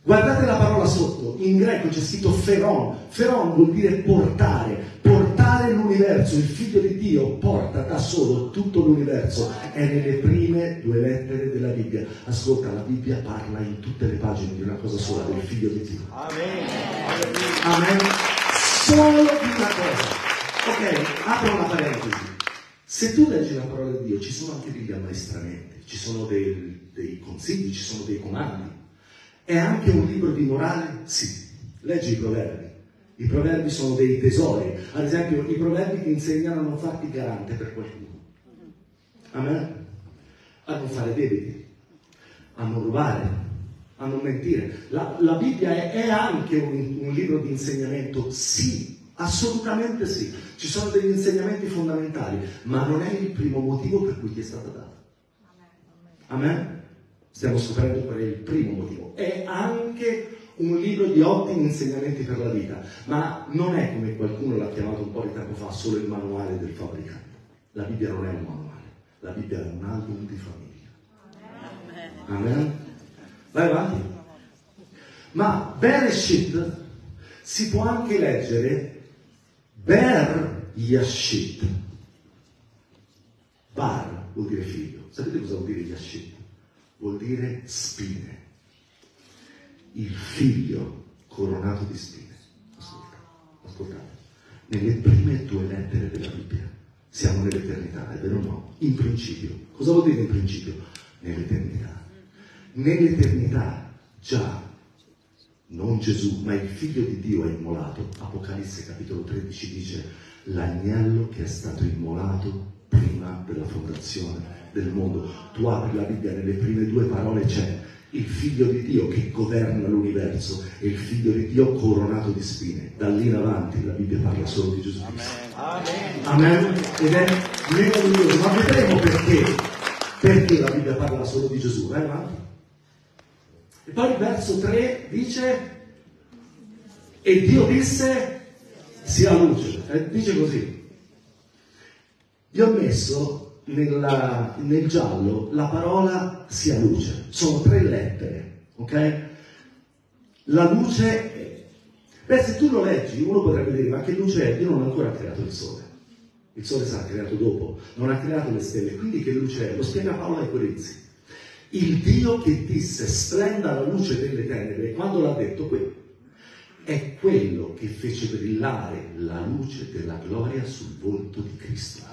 Guardate la parola sotto, in greco c'è scritto feron. Feron vuol dire portare l'universo. Il figlio di Dio porta da solo tutto l'universo. È nelle prime 2 lettere della Bibbia. Ascolta, la Bibbia parla in tutte le pagine di una cosa sola, del figlio di Dio. Amen. Amen. Solo di una cosa. Ok, apro una parentesi. Se tu leggi la parola di Dio, ci sono anche degli ammaestramenti, ci sono dei consigli, ci sono dei comandi. È anche un libro di morale? Sì. Leggi i proverbi. I proverbi sono dei tesori. Ad esempio, i proverbi ti insegnano a non farti garante per qualcuno. Amen? A non fare debiti, a non rubare, a non mentire. La Bibbia è anche un libro di insegnamento? Sì, assolutamente sì. Ci sono degli insegnamenti fondamentali, ma non è il primo motivo per cui ti è stata data. Amen? Stiamo scoprendo qual è il primo motivo. È anche un libro di ottimi insegnamenti per la vita, ma non è, come qualcuno l'ha chiamato un po' di tempo fa, solo il manuale del fabbricante. La Bibbia non è un manuale, la Bibbia è un album di famiglia. Amen? Vai avanti. Ma Bereshit si può anche leggere Ber Yashit. Bar vuol dire figlio. Sapete cosa vuol dire Yashit? Vuol dire spine. Il figlio coronato di spine. Ascoltate. Nelle prime 2 lettere della Bibbia siamo nell'eternità, è vero o no? In principio. Cosa vuol dire in principio? Nell'eternità. Nell'eternità già, non Gesù, ma il figlio di Dio è immolato. Apocalisse capitolo 13 dice: l'agnello che è stato immolato prima della fondazione del mondo. Tu apri la Bibbia, nelle prime 2 parole c'è il figlio di Dio che governa l'universo e il figlio di Dio coronato di spine. Da lì in avanti la Bibbia parla solo di Gesù Cristo. Amen. Amen. Ed è meraviglioso, ma vedremo perché la Bibbia parla solo di Gesù. Vai avanti. E poi il verso 3 dice: e Dio disse sia luce. Dice così. Io ho messo nel giallo la parola sia luce. Sono 3 lettere, ok? La luce, se tu lo leggi, uno potrebbe dire: ma che luce è? Dio non ha ancora creato il sole. Il sole sarà creato dopo, non ha creato le stelle, quindi che luce è? Lo spiega Paolo ai Corinzi. Il Dio che disse splenda la luce delle tenebre, quando l'ha detto qui, è quello che fece brillare la luce della gloria sul volto di Cristo.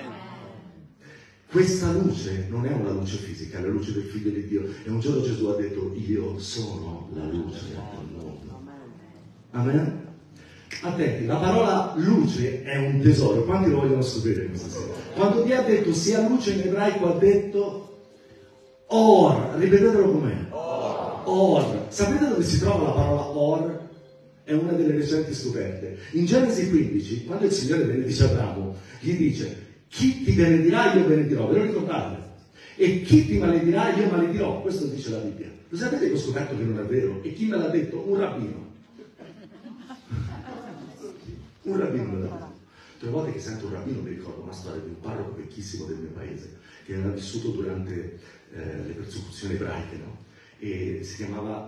Questa luce non è una luce fisica, è la luce del Figlio di Dio. E un giorno Gesù ha detto: io sono la luce del mondo. Amen? Attenti, la parola luce è un tesoro. Quanti lo vogliono scoprire questa sera? Quando Dio ha detto sia luce, in ebraico ha detto or. Ripetetelo com'è. Or. Sapete dove si trova la parola or? È una delle recenti scoperte. In Genesi 15, quando il Signore benedice Abramo, gli dice: chi ti benedirà io benedirò, ve lo ricordate? E chi ti maledirà io maledirò. Questo dice la Bibbia. Lo sapete che ho scoperto che non è vero? E chi me l'ha detto? Un rabbino. Un rabbino me l'ha detto. 3 volte che sento un rabbino mi ricordo una storia di un parroco vecchissimo del mio paese che era vissuto durante le persecuzioni ebraiche, no? E si chiamava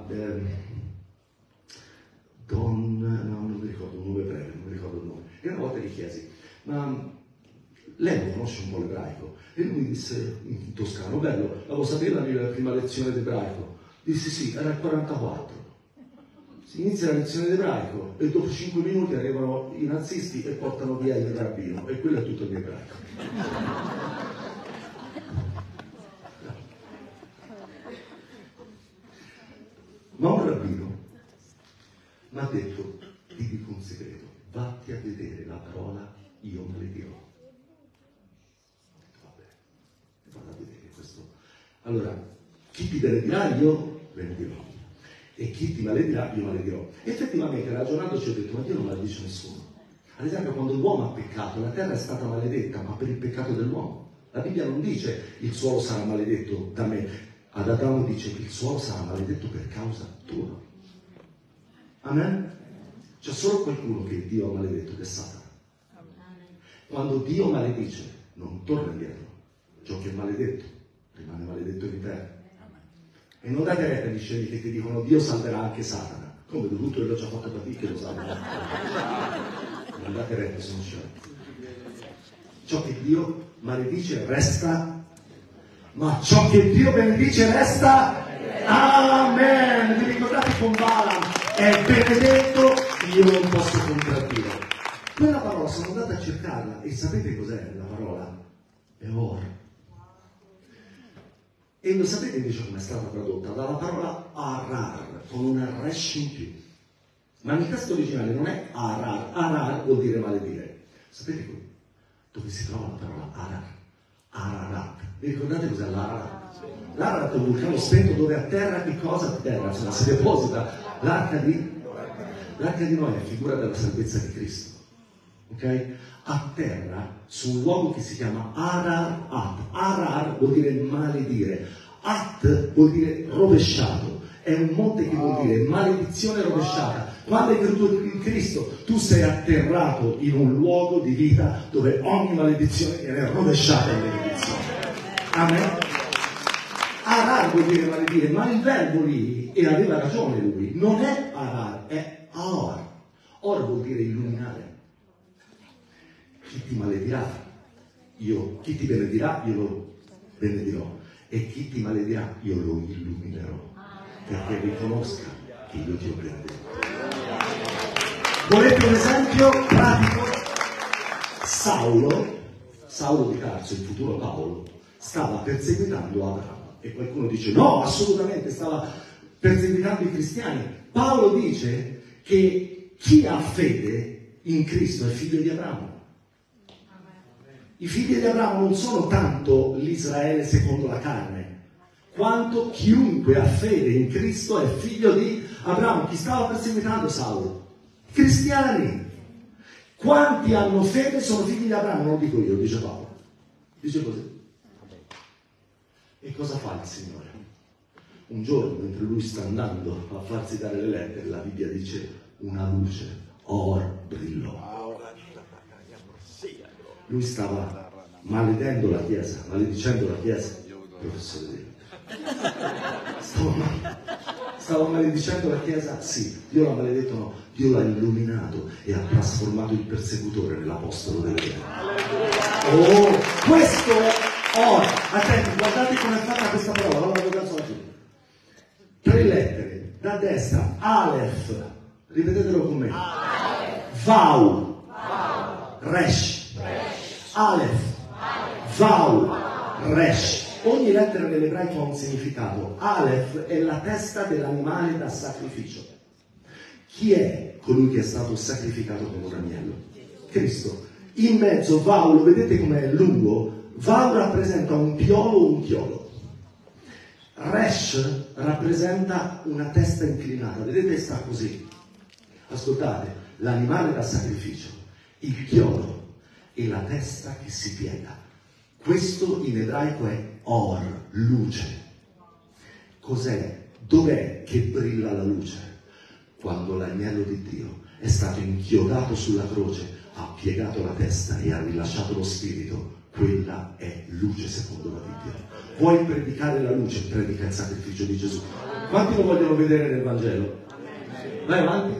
non mi ricordo, un nome breve, non mi ricordo il nome. E una volta gli chiesi: ma lei lo conosce un po' l'ebraico? E lui mi disse in toscano: bello, la vuoi sapere la mia prima lezione d'ebraico? Dissi sì, era il 44. Si inizia la lezione d'ebraico e dopo 5 minuti arrivano i nazisti e portano via il rabbino, e quello è tutto il mio ebraico. Ma un rabbino mi ha detto: ti dico un segreto, vatti a vedere la parola io maledirò. Ho detto: va bene, vado a vedere questo. Allora, chi ti benedirà io benedirò, e chi ti maledirà io maledirò. Effettivamente ragionando ci ho detto: ma Dio non maledice nessuno. Ad esempio, quando l'uomo ha peccato, la terra è stata maledetta, ma per il peccato dell'uomo. La Bibbia non dice il suolo sarà maledetto da me. Ad Adamo dice che il suolo sarà maledetto per causa tua. Amen? C'è solo qualcuno che Dio ha maledetto, che è Satana. Quando Dio maledice non torna indietro. Ciò che è maledetto rimane maledetto in terra. E non date retta agli scemi che ti dicono Dio salverà anche Satana. Come tutto l'ho già fatto capire che lo salverà. Non date retta, sono scemi. Ciò che Dio maledice resta, ma ciò che Dio benedice resta. Amen. Vi ricordate con Balaam? È benedetto, io non posso contraddire. Quella parola sono andata a cercarla e sapete cos'è la parola? È oro. E lo sapete invece come è stata tradotta? Dalla parola arar, con una resh in più. Ma nel testo originale non è arar, arar vuol dire maledire. Sapete dove si trova la parola arar? Ararat. Vi ricordate cos'è l'Ararat? L'Ararat è un vulcano spento dove a terra che cosa? A terra, cioè si deposita l'arca di Noè, è figura della salvezza di Cristo. Ok? A terra, su un luogo che si chiama Ararat. Arar vuol dire maledire. At vuol dire rovesciato. È un monte che vuol dire maledizione rovesciata. Quando hai creduto in Cristo, tu sei atterrato in un luogo di vita dove ogni maledizione viene rovesciata in benedizione. Amen. Arar vuol dire maledire, ma il verbo lì, e aveva ragione lui, non è arar, è aor. Or vuol dire illuminare. Chi ti maledirà, chi ti benedirà, io lo benedirò. E chi ti maledirà, io lo illuminerò. Perché riconosca che io ti ho benedetto. Volete un esempio pratico? Saulo di Tarso, il futuro Paolo, stava perseguitando Abramo. E qualcuno dice no, assolutamente, stava perseguitando i cristiani. Paolo dice che chi ha fede in Cristo è figlio di Abramo. I figli di Abramo non sono tanto l'Israele secondo la carne, quanto chiunque ha fede in Cristo è figlio di Abramo. Chi stava perseguitando Saulo? Cristiani. Quanti hanno fede sono figli di Abramo? Non lo dico io, dice Paolo. Dice così. E cosa fa il Signore? Un giorno, mentre lui sta andando a farsi dare le lettere, la Bibbia dice una luce brillò. Lui stava maledendo la Chiesa, maledicendo la Chiesa, professore Dio. Stava maledicendo la Chiesa? Sì. Dio l'ha maledetto? No. Dio l'ha illuminato e ha trasformato il persecutore nell'apostolo delle chiese. Oh, questo è oro. Attenti, guardate come è fatta questa parola. Allora lo cazzo oggi. 3 lettere, da destra, Aleph, ripetetelo con me. Vau, Resh. Aleph, Vau, Resh. Ogni lettera nell'ebraico ha un significato. Aleph è la testa dell'animale da sacrificio. Chi è colui che è stato sacrificato con un agnello? Cristo. In mezzo Vau, lo vedete com'è lungo? Vau rappresenta un piolo o un chiolo. Resh rappresenta una testa inclinata. Vedete, sta così. Ascoltate, l'animale da sacrificio, il chiolo e la testa che si piega. Questo in ebraico è or, luce. Cos'è? Dov'è che brilla la luce? Quando l'agnello di Dio è stato inchiodato sulla croce, ha piegato la testa e ha rilasciato lo spirito. Quella è luce secondo la Bibbia. Vuoi predicare la luce? Predica il sacrificio di Gesù. Quanti lo vogliono vedere nel Vangelo? Vai avanti.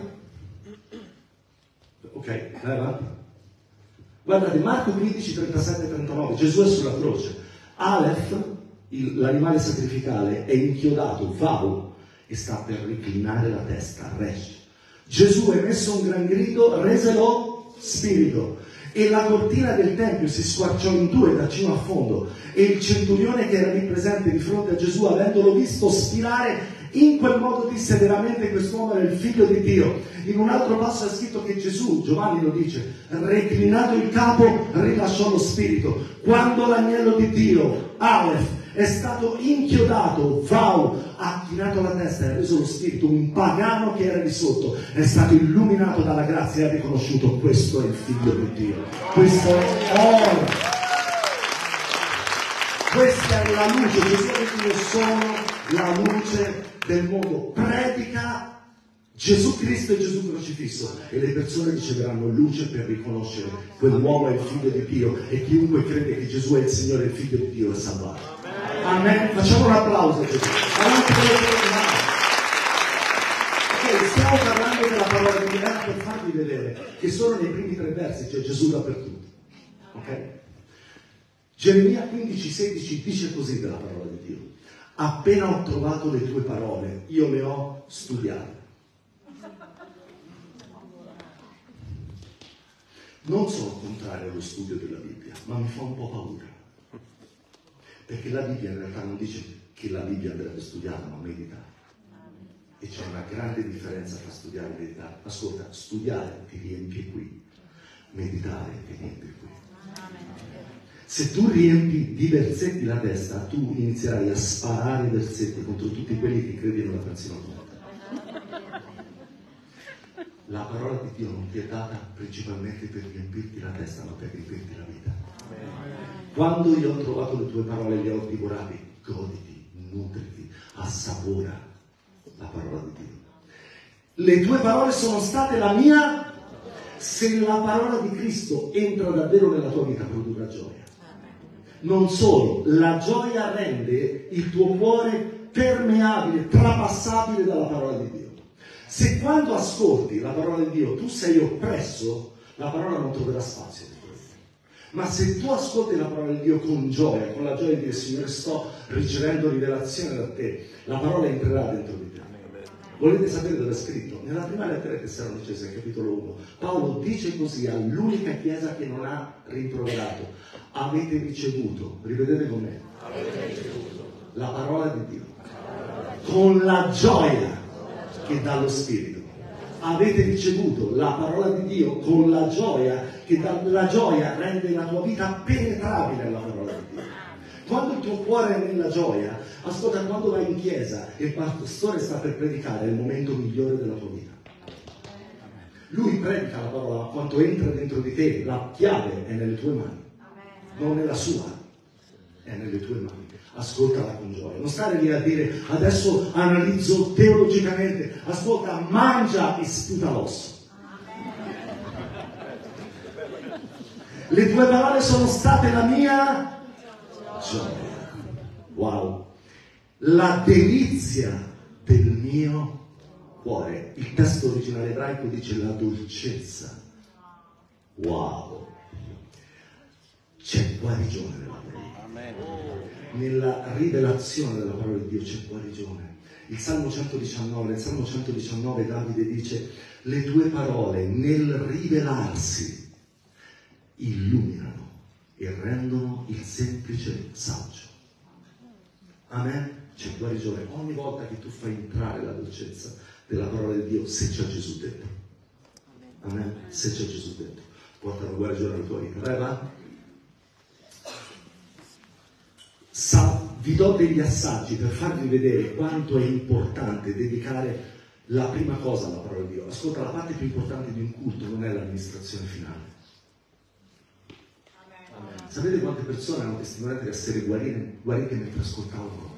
Ok, vai avanti. Guardate, Marco 15, 37 39, Gesù è sulla croce. Aleph, l'animale sacrificale, è inchiodato, Vau, e sta per reclinare la testa, Resh. Gesù ha emesso un gran grido, rese lo spirito. E la cortina del tempio si squarciò in 2 da cima a fondo. E il centurione che era lì presente di fronte a Gesù, avendolo visto spirare, in quel modo disse veramente quest'uomo era il figlio di Dio. In un altro passo è scritto che Gesù, Giovanni lo dice, reclinato il capo, rilasciò lo spirito. Quando l'agnello di Dio, Aleph, è stato inchiodato, Vau, ha chinato la testa e ha reso lo spirito. Un pagano che era di sotto è stato illuminato dalla grazia e ha riconosciuto: questo è il figlio di Dio, questo è oro, questa è la luce. Gesù ha detto: io sono la luce del mondo. Predica Gesù Cristo e Gesù crocifisso e le persone riceveranno luce per riconoscere quell'uomo è il figlio di Dio, e chiunque crede che Gesù è il Signore e il figlio di Dio è salvato. Amen. Facciamo un applauso a Gesù. Stiamo parlando della parola di Dio per farvi vedere che solo nei primi 3 versi c'è Gesù dappertutto. Ok? Geremia 15,16 dice così della parola di Dio: appena ho trovato le tue parole, io le ho studiate. Non sono contrario allo studio della Bibbia, ma mi fa un po' paura. Perché la Bibbia in realtà non dice che la Bibbia andrebbe studiata, ma meditata. E c'è una grande differenza tra studiare e meditare. Ascolta, studiare ti riempie qui, meditare ti riempie qui. Se tu riempi di versetti la testa, tu inizierai a sparare versetti contro tutti quelli che credono nella persona tua. La parola di Dio non ti è data principalmente per riempirti la testa, ma per riempirti la vita. Quando io ho trovato le tue parole e le ho divorate, goditi, nutriti, assapora la parola di Dio. Le tue parole sono state la mia. Se la parola di Cristo entra davvero nella tua vita, produrrà gioia. Non solo, la gioia rende il tuo cuore permeabile, trapassabile dalla parola di Dio. Se quando ascolti la parola di Dio tu sei oppresso, la parola non troverà spazio in te. Ma se tu ascolti la parola di Dio con gioia, con la gioia di dire: Signore, sto ricevendo rivelazione da te, la parola entrerà dentro di te. Volete sapere dove è scritto? Nella prima lettera ai Tessalonicesi, capitolo 1, Paolo dice così all'unica chiesa che non ha rimproverato: avete ricevuto, rivedete con me, avete ricevuto la parola di Dio con la gioia che dà lo Spirito. Avete ricevuto la parola di Dio con la gioia che dà, la gioia rende la tua vita penetrabile alla parola di Dio. Quando il tuo cuore è nella gioia, ascolta, quando vai in chiesa e il pastore sta per predicare, è il momento migliore della tua vita. Lui predica la parola, ma quando entra dentro di te, la chiave è nelle tue mani, non è la sua, è nelle tue mani. Ascoltala con gioia, non stare lì a dire: adesso analizzo teologicamente. Ascolta, mangia e sputa l'osso. Le tue parole sono state la mia gioia. Wow. La delizia del mio cuore. Il testo originale ebraico dice la dolcezza. Wow. C'è guarigione nella parola. Nella rivelazione della parola di Dio c'è guarigione. Il Salmo 119, nel Salmo 119 Davide dice: le tue parole nel rivelarsi illuminano e rendono il semplice saggio. Amen? C'è guarigione ogni volta che tu fai entrare la dolcezza della parola di Dio, se c'è Gesù dentro. Amen? Se c'è Gesù dentro, portano guarigione alla tua vita. Vai, va? Vi do degli assaggi per farvi vedere quanto è importante dedicare la prima cosa alla parola di Dio. Ascolta, la parte più importante di un culto non è l'amministrazione finale. Amen. Sapete quante persone hanno testimoniato di essere guarite mentre ascoltavano?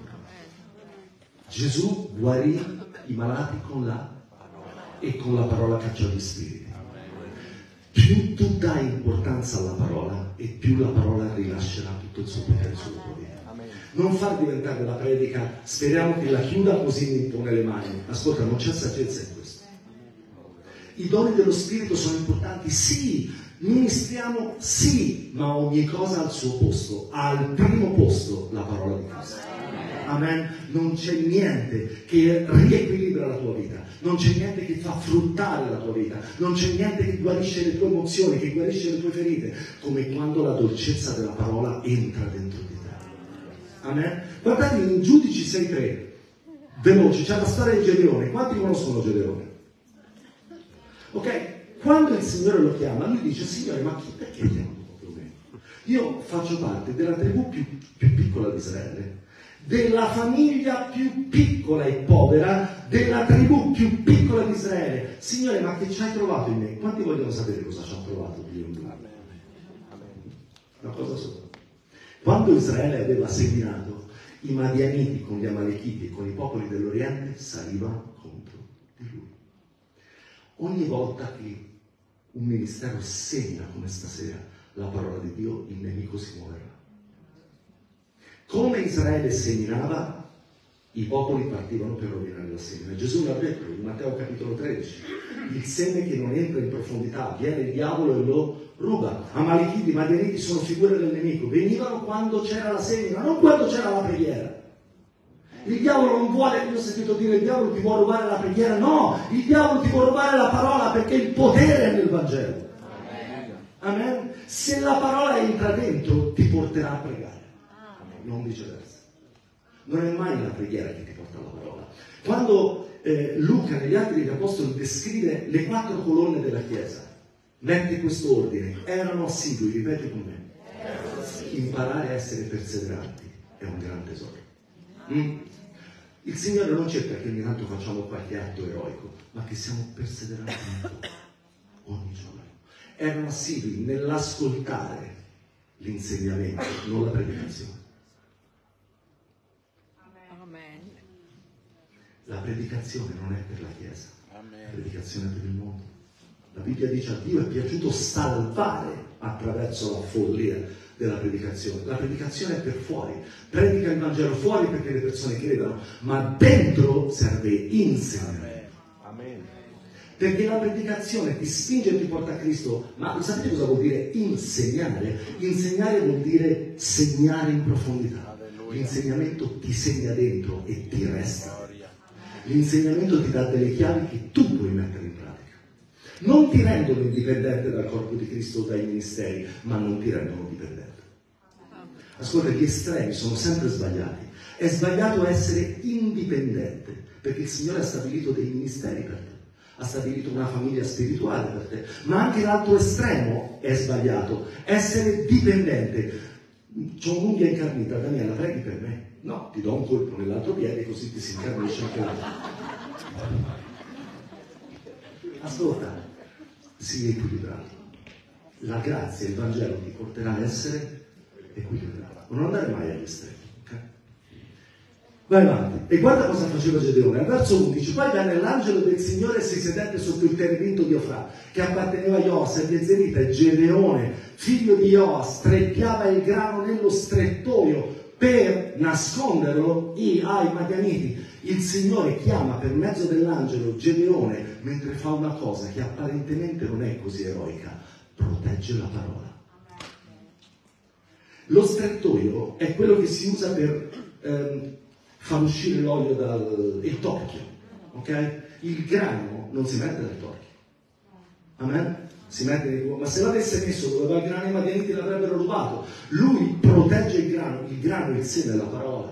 Gesù guarì i malati con la parola cacciò gli spiriti. Più tu dai importanza alla parola e più la parola rilascerà tutto il suo potere sulla tua vita. Non far diventare la predica: speriamo che la chiuda così mi impone le mani. Ascolta, non c'è saggezza in questo. I doni dello Spirito sono importanti, sì, ministriamo, sì, ma ogni cosa al suo posto. Al primo posto la parola di Cristo. Amen. Non c'è niente che riequilibra la tua vita, non c'è niente che fa fruttare la tua vita, non c'è niente che guarisce le tue emozioni, che guarisce le tue ferite, come quando la dolcezza della parola entra dentro di te. Amen. Guardate in Giudici 6:3, veloce, c'è la storia di Gedeone. Quanti conoscono Gedeone? Ok? Quando il Signore lo chiama, lui dice: Signore, ma perché hai chiamato proprio me? Io faccio parte della tribù più piccola di Israele, della famiglia più piccola e povera, della tribù più piccola di Israele. Signore, ma che ci hai trovato in me? Quanti vogliono sapere cosa ci ha trovato Dio in me? Una cosa sola. Quando Israele aveva seminato, i Madianiti con gli Amalechiti e con i popoli dell'Oriente salivano contro di lui. Ogni volta che un ministero semina come stasera la parola di Dio, il nemico si muoverà. Come Israele seminava, i popoli partivano per rovinare la semina. Gesù l'ha detto in Matteo capitolo 13, il seme che non entra in profondità, viene il diavolo e lo ruba. Amalechiti, Madianiti sono figure del nemico, venivano quando c'era la semina, non quando c'era la preghiera. Il diavolo non vuole, io ho sentito dire il diavolo ti vuole rubare la preghiera, no, il diavolo ti vuole rubare la parola perché il potere è nel Vangelo. Amen. Se la parola entra dentro ti porterà a pregare, non viceversa. Non è mai la preghiera che ti porta alla parola. Quando Luca negli Atti degli Apostoli descrive le 4 colonne della Chiesa, mette questo ordine: erano assidui, ripeti con me, imparare a essere perseveranti è un gran tesoro. Il Signore non cerca che ogni tanto facciamo qualche atto eroico, ma che siamo perseveranti ogni giorno. Erano assidui nell'ascoltare l'insegnamento, non la predicazione. Amen. La predicazione non è per la Chiesa, la predicazione è per il mondo. La Bibbia dice: a Dio è piaciuto salvare attraverso la follia della predicazione. La predicazione è per fuori, predica il Vangelo fuori perché le persone credano, ma dentro serve insegnare. Amen. Perché la predicazione ti spinge e ti porta a Cristo. Ma sapete cosa vuol dire insegnare? Insegnare vuol dire segnare in profondità. L'insegnamento ti segna dentro e ti resta. L'insegnamento ti dà delle chiavi che tu puoi mettere in pratica. Non ti rendono indipendente dal corpo di Cristo o dai ministeri, ma non ti rendono dipendente. Ascolta, gli estremi sono sempre sbagliati. È sbagliato essere indipendente, perché il Signore ha stabilito dei ministeri per te, ha stabilito una famiglia spirituale per te, ma anche l'altro estremo è sbagliato, essere dipendente. C'ho un'unghia incarnita, Daniela, preghi per me? No, ti do un colpo nell'altro piede così ti si incarnisce anche l'altro. Ascolta, sii equilibrato. La grazia e il Vangelo ti porterà a essere equilibrato. Non andare mai agli estremi. Okay? Vai avanti. E guarda cosa faceva Gedeone. Al verso 11, poi venne l'angelo del Signore e si sedette sotto il terebinto di Ofra, che apparteneva a Joas e Biezerita, e Gedeone, figlio di Joas, strecchiava il grano nello strettoio per nasconderlo ai Madianiti. Il Signore chiama per mezzo dell'angelo Gedeone mentre fa una cosa che apparentemente non è così eroica: protegge la parola. Lo strettoio è quello che si usa per far uscire l'olio dal torchio, ok? Il grano non si mette nel torchio, amen? Si mette ma se l'avesse messo dove va il grano i Madianiti l'avrebbero rubato. Lui protegge il grano è il seme della parola.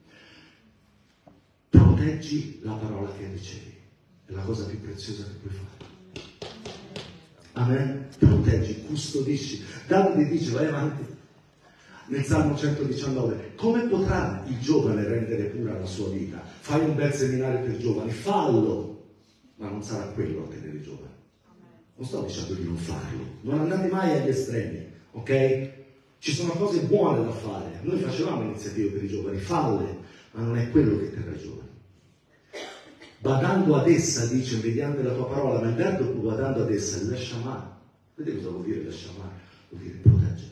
Proteggi la parola che ricevi, è la cosa più preziosa che puoi fare. Amen? Proteggi, custodisci. Davide dice, vai avanti, nel Salmo 119, come potrà il giovane rendere pura la sua vita? Fai un bel seminario per giovani, fallo, ma non sarà quello a tenere i giovani. Non sto dicendo di non farlo, non andate mai agli estremi, ok? Ci sono cose buone da fare, noi facevamo iniziative per i giovani, falle, ma non è quello che terrà i giovani. Badando ad essa, dice, mediante la tua parola, ma il verbo badando ad essa è l'Eshamar. Vedete cosa vuol dire l'Eshamar? Vuol dire proteggere.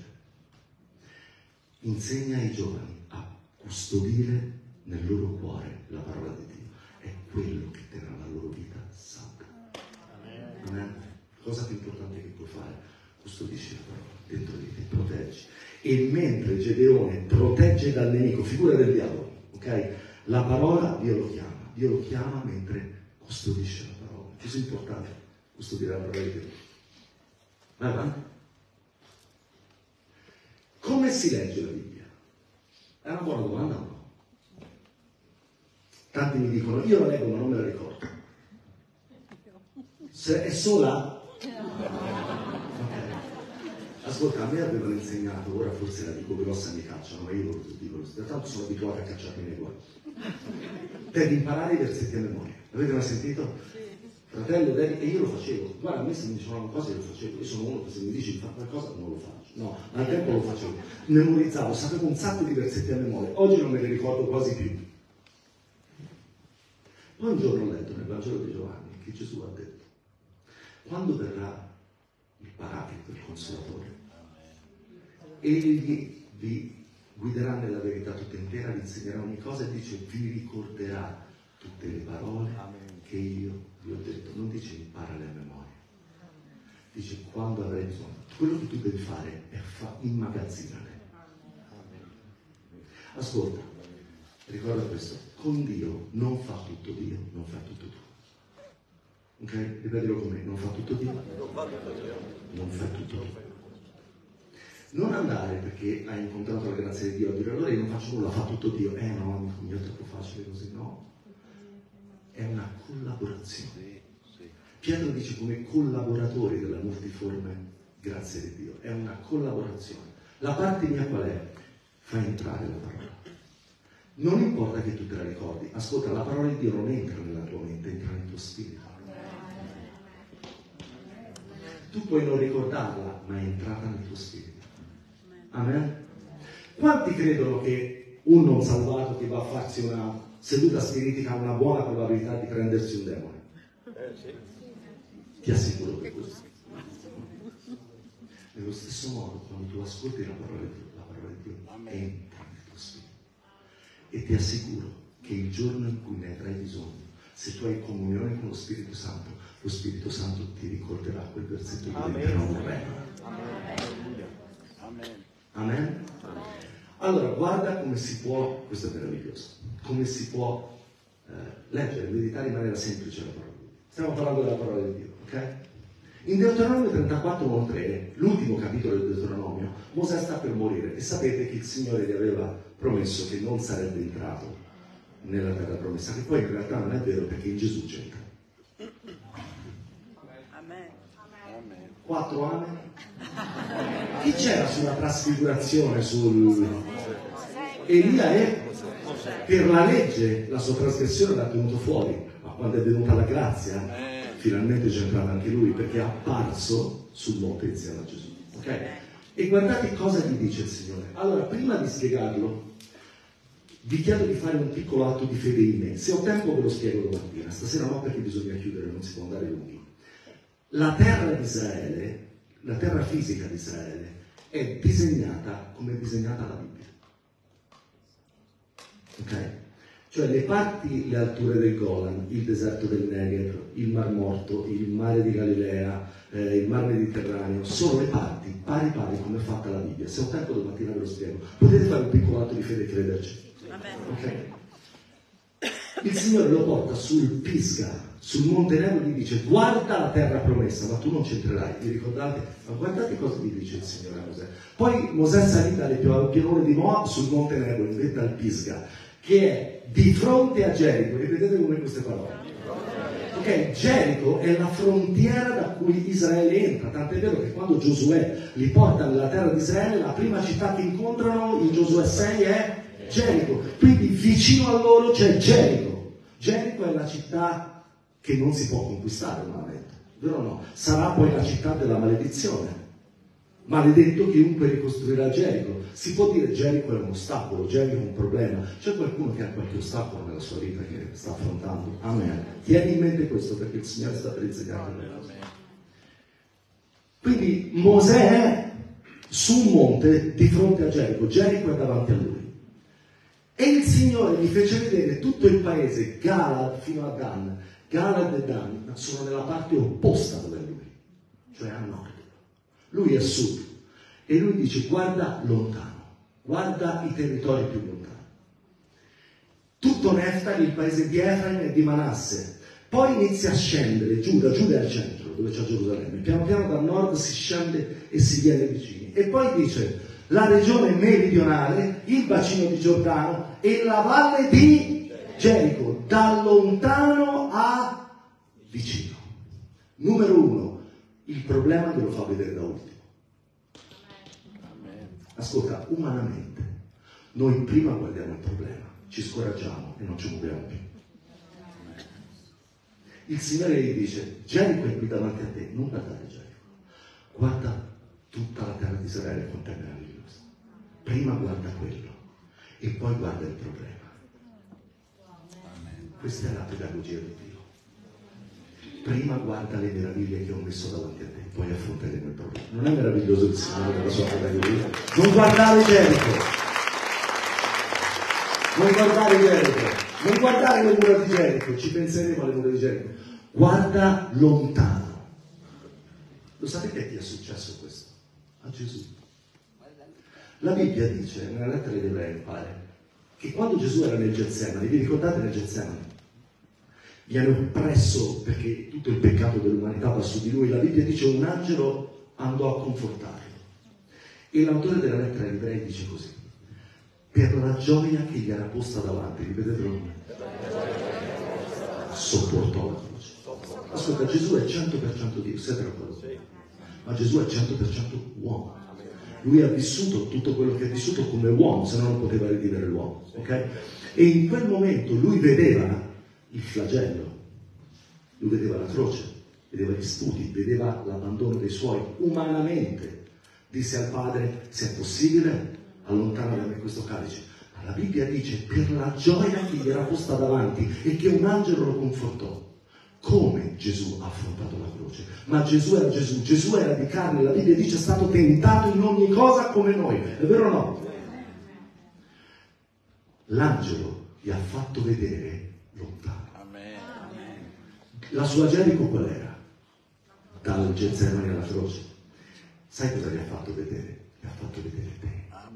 Insegna ai giovani a custodire nel loro cuore la parola di Dio. È quello che terrà la loro vita salda. Amen. La cosa più importante che puoi fare, custodisci la parola dentro di te, proteggi. E mentre Gedeone protegge dal nemico, figura del diavolo, ok? La parola Dio lo chiama mentre custodisce la parola. È così importante custodire la parola di Dio. Vai avanti. Come si legge la Bibbia? È una buona domanda o no? Tanti mi dicono, io la leggo ma non me la ricordo. Se è sola? Okay. Ascolta, a me avevano insegnato, ora forse la dico grossa mi cacciano, ma io lo dico, tanto sono abituato a cacciarmi nei guai. Per imparare i versetti a memoria. Avete mai sentito? Sì. Fratello, devi, e io lo facevo. Guarda, a me se mi dicevano cose lo facevo. Io sono uno che se mi dici di fare qualcosa non lo faccio. No, al tempo lo facevo. Memorizzavo, sapevo un sacco di versetti a memoria. Oggi non me ne ricordo quasi più. Poi un giorno ho letto nel Vangelo di Giovanni che Gesù ha detto: quando verrà il Paraclito, il Consolatore, egli vi guiderà nella verità tutta intera, vi insegnerà ogni cosa e dice vi ricorderà tutte le parole che io vi ho detto. Non dice imparale a memoria, dice quando avrai bisogno. Quello che tu devi fare è immagazzinare. Ascolta, ricorda questo, con Dio non fa tutto Dio, non fa tutto tu. Ok? Ripetilo con me, non fa tutto Dio, non fa tutto Dio. Non andare perché hai incontrato la grazia di Dio a dire allora io non faccio nulla, fa tutto Dio. No, amico mio, è troppo facile così, no. È una collaborazione. Pietro dice come collaboratori della multiforme grazia di Dio. È una collaborazione. La parte mia qual è? Fai entrare la parola. Non importa che tu te la ricordi. Ascolta, la parola di Dio non entra nella tua mente, entra nel tuo spirito. Tu puoi non ricordarla, ma è entrata nel tuo spirito. Amen? Quanti credono che un non salvato che va a farsi una seduta spiritica ha una buona probabilità di prendersi un demone? Sì. Ti assicuro che questo. Nello stesso modo, quando tu ascolti la parola di Dio entra nel tuo spirito. E ti assicuro che il giorno in cui ne avrai bisogno, se tu hai comunione con lo Spirito Santo ti ricorderà quel versetto che diventerà un rema. Amen. Amen? Allora, guarda come si può, questo è meraviglioso, come si può leggere, meditare in maniera semplice la parola di Dio. Stiamo parlando della parola di Dio, ok? In Deuteronomio 34:3, l'ultimo capitolo del Deuteronomio, Mosè sta per morire e sapete che il Signore gli aveva promesso che non sarebbe entrato nella terra promessa, che poi in realtà non è vero perché in Gesù c'entra. Amen. 4 amen? Chi c'era sulla trasfigurazione Elia per la legge la sua trasgressione l'ha tenuto fuori, ma quando è venuta la grazia finalmente c'è entrato anche lui perché è apparso sul monte insieme a Gesù, ok? E guardate cosa gli dice il Signore. Allora, prima di spiegarlo vi chiedo di fare un piccolo atto di fede in me. Se ho tempo ve lo spiego domattina, stasera no perché bisogna chiudere, non si può andare lunghi. La terra di Israele, la terra fisica di Israele è disegnata come è disegnata la Bibbia, ok? Cioè le parti, le alture del Golan, il deserto del Negev, il Mar Morto, il mare di Galilea, il Mar Mediterraneo, sono le parti pari come è fatta la Bibbia. Se ho tempo domattina ve lo spiego. Potete fare un piccolo atto di fede e crederci. Ok? Il Signore lo porta sul Pisga, sul Monte Nebo, gli dice guarda la terra promessa, ma tu non c'entrerai. Vi ricordate? Ma guardate cosa gli dice il Signore a Mosè. Poi Mosè salì dalle pianure di Moab sul Monte Nebo, in vetta al Pisga, che è di fronte a Gerico. Ripetete come queste parole. Ok, Gerico è la frontiera da cui Israele entra, tant'è vero che quando Giosuè li porta nella terra di Israele, la prima città che incontrano in Giosuè 6 è Gerico. Quindi vicino a loro c'è Gerico. Gerico è la città che non si può conquistare umanamente, vero o no? Sarà poi la città della maledizione. Maledetto chiunque ricostruirà Gerico. Si può dire Gerico è un ostacolo, Gerico è un problema. C'è qualcuno che ha qualche ostacolo nella sua vita che sta affrontando? Amen. Tieni in mente questo perché il Signore sta per insegnarti. Quindi Mosè è su un monte di fronte a Gerico, Gerico è davanti a lui. E il Signore gli fece vedere tutto il paese, Galad fino a Dan. Galad e Dan sono nella parte opposta dove è lui, cioè a nord. Lui è a sud e lui dice guarda lontano, guarda i territori più lontani. Tutto Neftali, il paese di Efraim e di Manasse. Poi inizia a scendere, Giuda è al centro, dove c'è Gerusalemme. Piano piano dal nord si scende e si viene vicini. E poi dice la regione meridionale, il bacino di Giordano e la valle di Gerico, da lontano a vicino. Numero 1. Il problema te lo fa vedere da ultimo. Ascolta, umanamente, noi prima guardiamo il problema, ci scoraggiamo e non ci muoviamo più. Il Signore gli dice, Gerico è qui davanti a te, non guardare Gerico. Guarda tutta la terra di Israele quanto è meravigliosa. Prima guarda quello e poi guarda il problema. Questa è la pedagogia di Dio. Prima guarda le meraviglie che ho messo davanti a te, poi affronteremo il problema. Non è meraviglioso il Signore della sua pedagogia? Non guardare Gerico, Non guardare Gerico, non guardare le mura di Gerico, ci penseremo alle mura di Gerico. Guarda lontano. Lo sapete a chi è successo questo? A Gesù. La Bibbia dice, nella lettera agli Ebrei, mi pare, che quando Gesù era nel Getsemani, vi ricordate nel Getsemani? Gli hanno oppresso perché tutto il peccato dell'umanità va su di lui. La Bibbia dice un angelo andò a confortarlo. E l'autore della lettera agli Ebrei dice così: per la gioia che gli era posta davanti, ripetetelo, sopportò la croce. Ascolta, Gesù è 100% Dio, siete d'accordo? Ma Gesù è 100% uomo. Lui ha vissuto tutto quello che ha vissuto come uomo, se no non poteva redimere l'uomo, ok? E in quel momento lui vedeva il flagello, lui vedeva la croce, vedeva gli sputi, vedeva l'abbandono dei suoi. Umanamente disse al Padre: se è possibile, allontana da me questo calice. Ma la Bibbia dice per la gioia che gli era posta davanti e che un angelo lo confortò. Come Gesù ha affrontato la croce? Ma Gesù era Gesù, Gesù era di carne, la Bibbia dice è stato tentato in ogni cosa come noi, è vero o no? L'angelo gli ha fatto vedere lontano. La sua Gerico qual era? Dal Getsemani alla croce. Sai cosa gli ha fatto vedere? Gli ha fatto vedere te.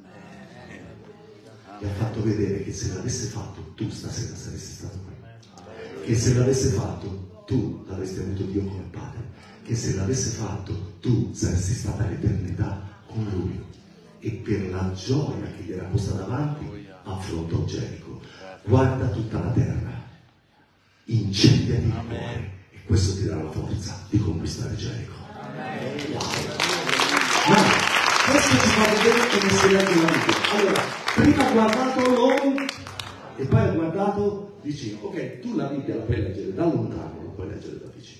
Gli ha fatto vedere che se l'avesse fatto tu stasera saresti stato qui. Che se l'avesse fatto tu avresti avuto Dio come Padre, che se l'avesse fatto tu saresti stata l'eternità con Lui. E per la gioia che gli era posta davanti affrontò Gerico. Guarda tutta la terra, incendiati il cuore e questo ti darà la forza di conquistare Gerico. Ma questo ci fa vedere come si legge la Bibbia. Allora, prima ha guardato l'uomo e poi ha guardato vicino. Ok, tu la Bibbia la puoi leggere da lontano, puoi leggere da vicino.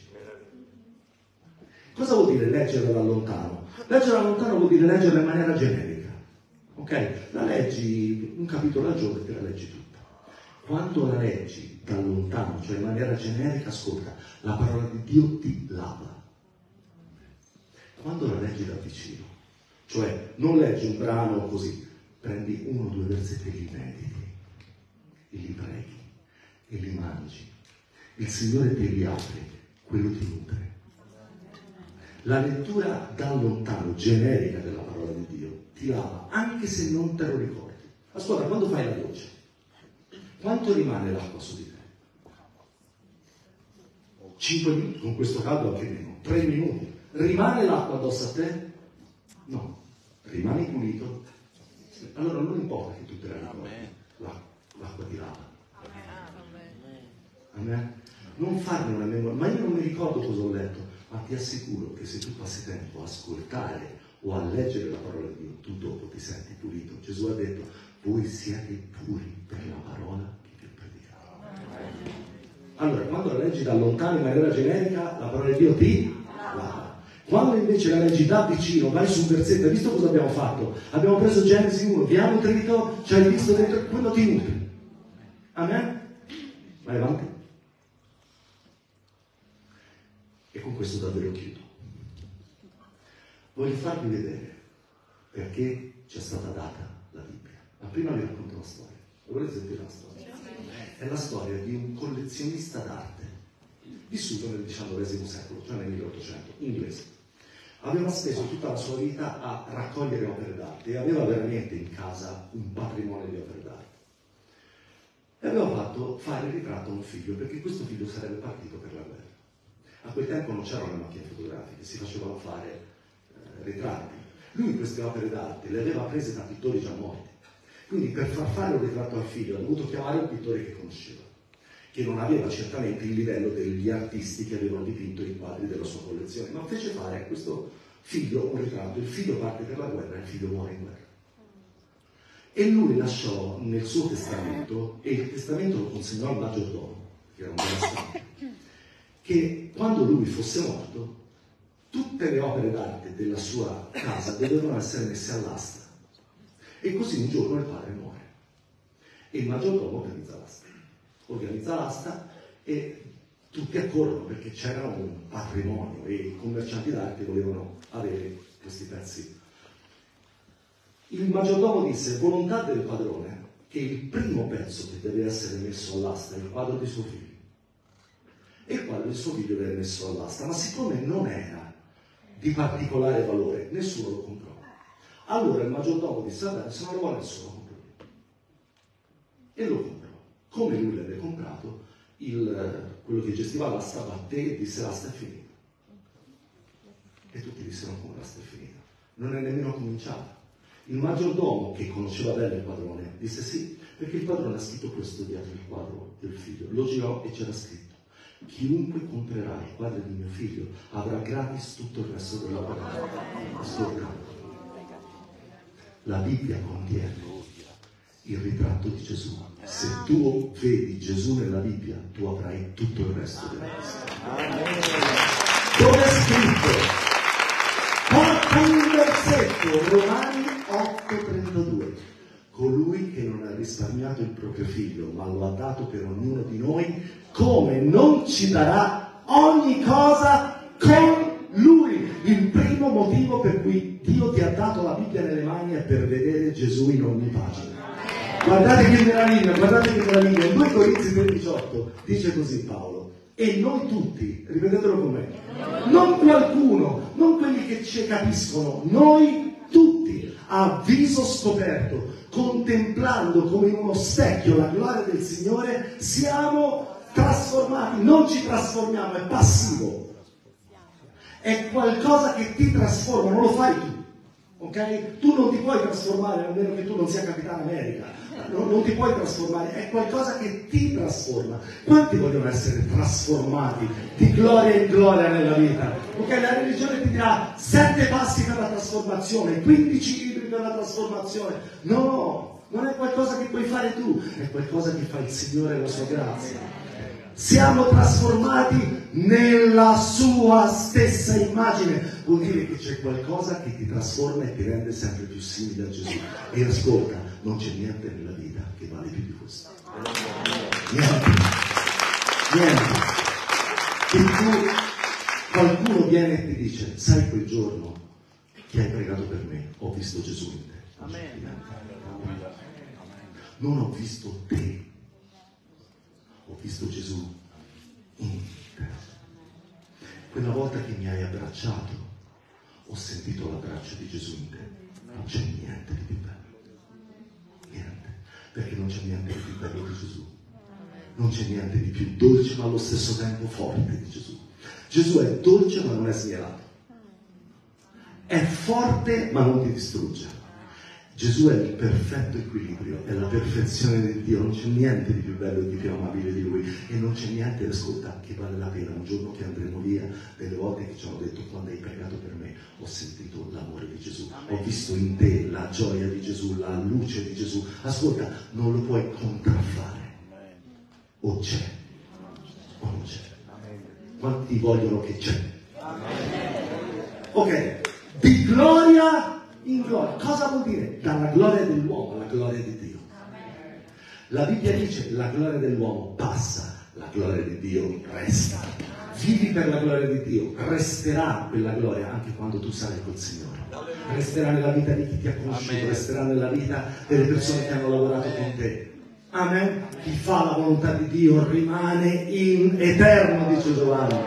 Cosa vuol dire leggerla da lontano? Leggerla da lontano vuol dire leggerla in maniera generica. Ok? La leggi un capitolo al giorno e te la leggi tutta. Quando la leggi da lontano, cioè in maniera generica, ascolta, la parola di Dio ti lava. Quando la leggi da vicino, cioè non leggi un brano così, prendi 1 o 2 versetti e li mediti, e li preghi, e li mangi. Il Signore te li apre, quello ti nutre. La lettura da lontano, generica della parola di Dio, ti lava, anche se non te lo ricordi. Ascolta, quando fai la doccia, quanto rimane l'acqua su di te? 5 minuti, con questo caldo anche meno, 3 minuti. Rimane l'acqua addosso a te? No, rimani pulito. Allora non importa che tu te la ricordi, l'acqua ti lava. Amen. Non farne una memoria, ma io non mi ricordo cosa ho letto, ma ti assicuro che se tu passi tempo a ascoltare o a leggere la parola di Dio, tu dopo ti senti pulito. Gesù ha detto: voi siete puri per la parola che vi ho predicato. Allora, quando la leggi da lontano in maniera generica, la parola di Dio ti lava. Quando invece la leggi da vicino, vai sul versetto, hai visto cosa abbiamo fatto? Abbiamo preso Genesi 1, vi ha nutrito, ci hai visto dentro, quello ti nutre. Amen? Vai avanti. E con questo davvero chiudo. Voglio farvi vedere perché ci è stata data la Bibbia. Ma prima vi racconto una storia. Volete sentire la storia? È la storia di un collezionista d'arte vissuto nel XIX secolo, cioè nel 1800, inglese. Aveva speso tutta la sua vita a raccogliere opere d'arte e aveva veramente in casa un patrimonio di opere d'arte. E aveva fatto fare il ritratto a un figlio, perché questo figlio sarebbe partito per la guerra. A quel tempo non c'erano le macchine fotografiche, si facevano fare ritratti. Lui queste opere d'arte le aveva prese da pittori già morti. Quindi per far fare un ritratto al figlio ha dovuto chiamare un pittore che conosceva, che non aveva certamente il livello degli artisti che avevano dipinto i quadri della sua collezione, ma fece fare a questo figlio un ritratto. Il figlio parte per la guerra e il figlio muore in guerra. E lui lasciò nel suo testamento, e il testamento lo consegnò al maggiordomo, che era un benestante, che quando lui fosse morto, tutte le opere d'arte della sua casa dovevano essere messe all'asta. E così un giorno il padre muore. E il maggiordomo organizza l'asta e tutti accorrono perché c'era un patrimonio e i commercianti d'arte volevano avere questi pezzi. Il maggiordomo disse: volontà del padrone, che il primo pezzo che deve essere messo all'asta è il quadro di suo figlio. E il quadro di suo figlio viene messo all'asta, ma siccome non era di particolare valore, nessuno lo comprò. Allora il maggiordomo disse: vabbè, se non lo vuole nessuno lo compra. E lo comprò. Come lui l'aveva comprato, quello che gestiva l'asta batté e disse: l'asta è finita. E tutti dissero: come l'asta è finita? Non è nemmeno cominciata. Il maggiordomo, che conosceva bene il padrone, disse sì, perché il padrone ha scritto questo dietro il quadro del figlio. Lo girò e c'era scritto: chiunque comprerà il quadro di mio figlio avrà gratis tutto il resto dell'opera. Ascolta, la Bibbia contiene il ritratto di Gesù. Se tu vedi Gesù nella Bibbia, tu avrai tutto il resto della vita. Dove è scritto? Porta un versetto, Romani 8,32. Colui che non ha risparmiato il proprio figlio, ma lo ha dato per ognuno di noi, come non ci darà ogni cosa con lui? Il primo motivo per cui Dio ti ha dato la Bibbia nelle mani è per vedere Gesù in ogni pagina. Guardate che meraviglia, guardate che meraviglia. In 2 Corinzi 3,18 dice così Paolo: e noi tutti, ripetetelo con me, non qualcuno, non quelli che ci capiscono, noi tutti, a viso scoperto, contemplando come in uno specchio la gloria del Signore, siamo trasformati. Non ci trasformiamo, è passivo, è qualcosa che ti trasforma, non lo fai tu, ok? Tu non ti puoi trasformare, a meno che tu non sia Capitano America, non ti puoi trasformare, è qualcosa che ti trasforma. Quanti vogliono essere trasformati di gloria in gloria nella vita? Ok, la religione ti dirà 7 passi per la trasformazione, 15 libri per la trasformazione. No, non è qualcosa che puoi fare tu, è qualcosa che fa il Signore e la sua grazia. Siamo trasformati nella sua stessa immagine. Vuol dire che c'è qualcosa che ti trasforma e ti rende sempre più simile a Gesù. E ascolta, non c'è niente nella vita che vale più di questo. Niente. Che tu, qualcuno viene e ti dice: sai quel giorno che hai pregato per me, ho visto Gesù in te. Non ho visto te, ho visto Gesù in te. Quella volta che mi hai abbracciato, ho sentito l'abbraccio di Gesù in te. Non c'è niente di più bello. Niente. Perché non c'è niente di più bello di Gesù. Non c'è niente di più dolce ma allo stesso tempo forte di Gesù. Gesù è dolce ma non è smielato. È forte ma non ti distrugge. Gesù è il perfetto equilibrio, è la perfezione di Dio, non c'è niente di più bello e di più amabile di Lui, e non c'è niente, ascolta, che vale la pena. Un giorno che andremo via, delle volte che ci hanno detto: quando hai pregato per me, ho sentito l'amore di Gesù, ho visto in te la gioia di Gesù, la luce di Gesù. Ascolta, non lo puoi contraffare, o c'è o non c'è. Quanti vogliono che c'è? Ok, di gloria in gloria. Cosa vuol dire? Dalla gloria dell'uomo alla gloria di Dio. La Bibbia dice: la gloria dell'uomo passa, la gloria di Dio resta. Vivi per la gloria di Dio, resterà quella gloria anche quando tu sarai col Signore. Resterà nella vita di chi ti ha conosciuto, resterà nella vita delle persone che hanno lavorato con te. Amen. Chi fa la volontà di Dio rimane in eterno, dice Giovanni.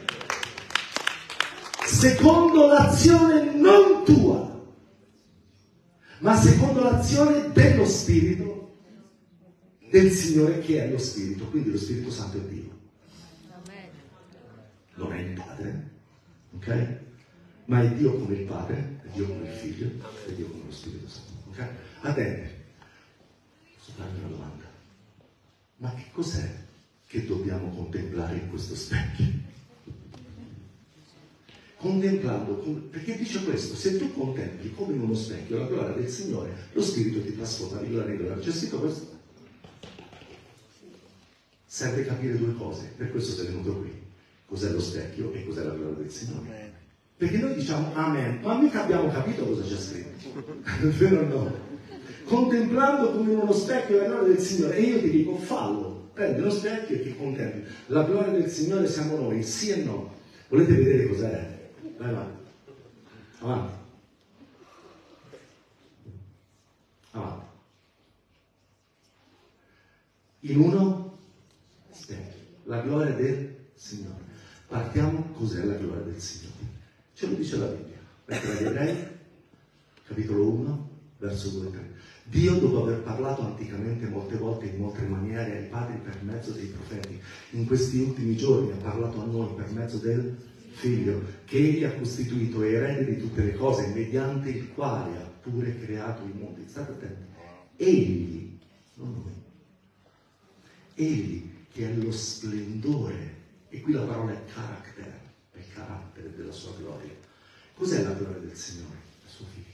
Secondo l'azione non tua, ma secondo l'azione dello Spirito del Signore, che è lo Spirito. Quindi lo Spirito Santo è Dio. Non è il Padre, ok? Ma è Dio come il Padre, è Dio come il Figlio, è Dio come lo Spirito Santo, ok? Attenti, posso farvi una domanda? Ma che cos'è che dobbiamo contemplare in questo specchio? Contemplando, perché dice questo: se tu contempli come in uno specchio la gloria del Signore, lo Spirito ti trasforma di gloria in gloria. C'è scritto questo? Serve capire 2 cose, per questo sei venuto qui: cos'è lo specchio e cos'è la gloria del Signore. Perché noi diciamo amen, ma mica abbiamo capito cosa c'è scritto. Vero o no? Contemplando come in uno specchio la gloria del Signore, e io ti dico: fallo, prendi lo specchio e che contempli la gloria del Signore. Siamo noi, sì e no. Volete vedere cos'è? Vai avanti. Avanti. Avanti. in uno specchio. La gloria del Signore. Partiamo, cos'è la gloria del Signore? Ce lo dice la Bibbia. Lettera agli Ebrei, capitolo 1, verso 2 e 3. Dio, dopo aver parlato anticamente molte volte in molte maniere ai padri per mezzo dei profeti, in questi ultimi giorni ha parlato a noi per mezzo del Figlio, che Egli ha costituito erede di tutte le cose, mediante il quale ha pure creato i mondi. State attenti. Egli, non noi. Egli, che è lo splendore, e qui la parola è character, è il carattere della sua gloria. Cos'è la gloria del Signore? Il suo Figlio.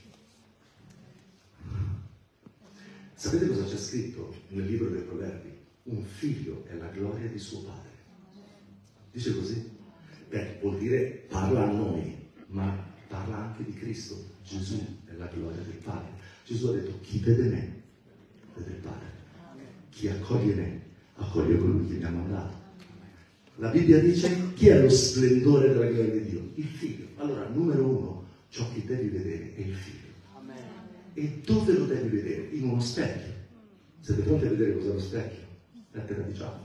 Sapete cosa c'è scritto nel libro dei Proverbi? Un figlio è la gloria di suo padre. Dice così? Beh, vuol dire parla a noi, ma parla anche di Cristo. Gesù è la gloria del Padre. Gesù ha detto: chi vede me, vede il Padre. Chi accoglie me, accoglie colui che mi ha mandato. La Bibbia dice: chi è lo splendore della gloria di Dio? Il Figlio. Allora, numero uno, ciò che devi vedere è il Figlio. E dove lo devi vedere? In uno specchio. Siete pronti a vedere cos'è lo specchio? Lettera di Giacomo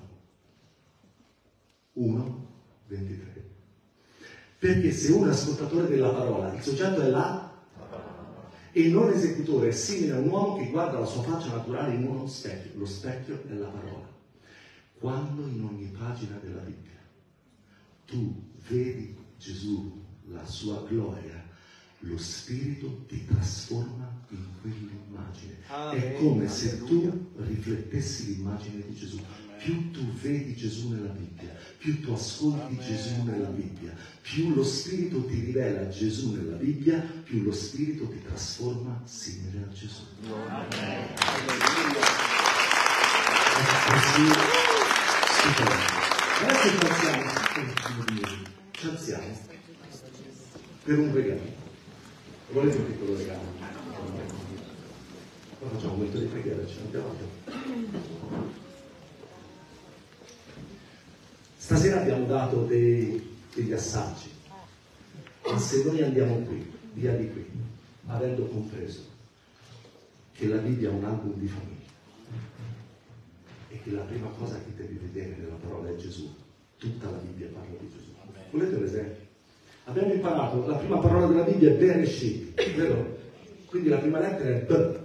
1, 23. Perché se uno è ascoltatore della parola, il soggetto è la parola, e non esecutore, è simile a un uomo che guarda la sua faccia naturale in uno specchio. Lo specchio è la parola. Quando in ogni pagina della Bibbia tu vedi Gesù, la sua gloria, lo Spirito ti trasforma in quell'immagine. È come se tu riflettessi l'immagine di Gesù. Più tu vedi Gesù nella Bibbia, più tu ascolti Gesù nella Bibbia, più lo Spirito ti rivela Gesù nella Bibbia, più lo Spirito ti trasforma simile a Gesù. Adesso ci alziamo per un regalo. Volete un piccolo regalo? Poi facciamo un momento di preghiera, ci andiamo. Stasera abbiamo dato degli assaggi, ma se noi andiamo qui, via di qui, avendo compreso che la Bibbia è un album di famiglia e che la prima cosa che devi vedere nella parola è Gesù, tutta la Bibbia parla di Gesù. Volete un esempio? Abbiamo imparato, la prima parola della Bibbia è Bereshit, vero? Quindi la prima lettera è B.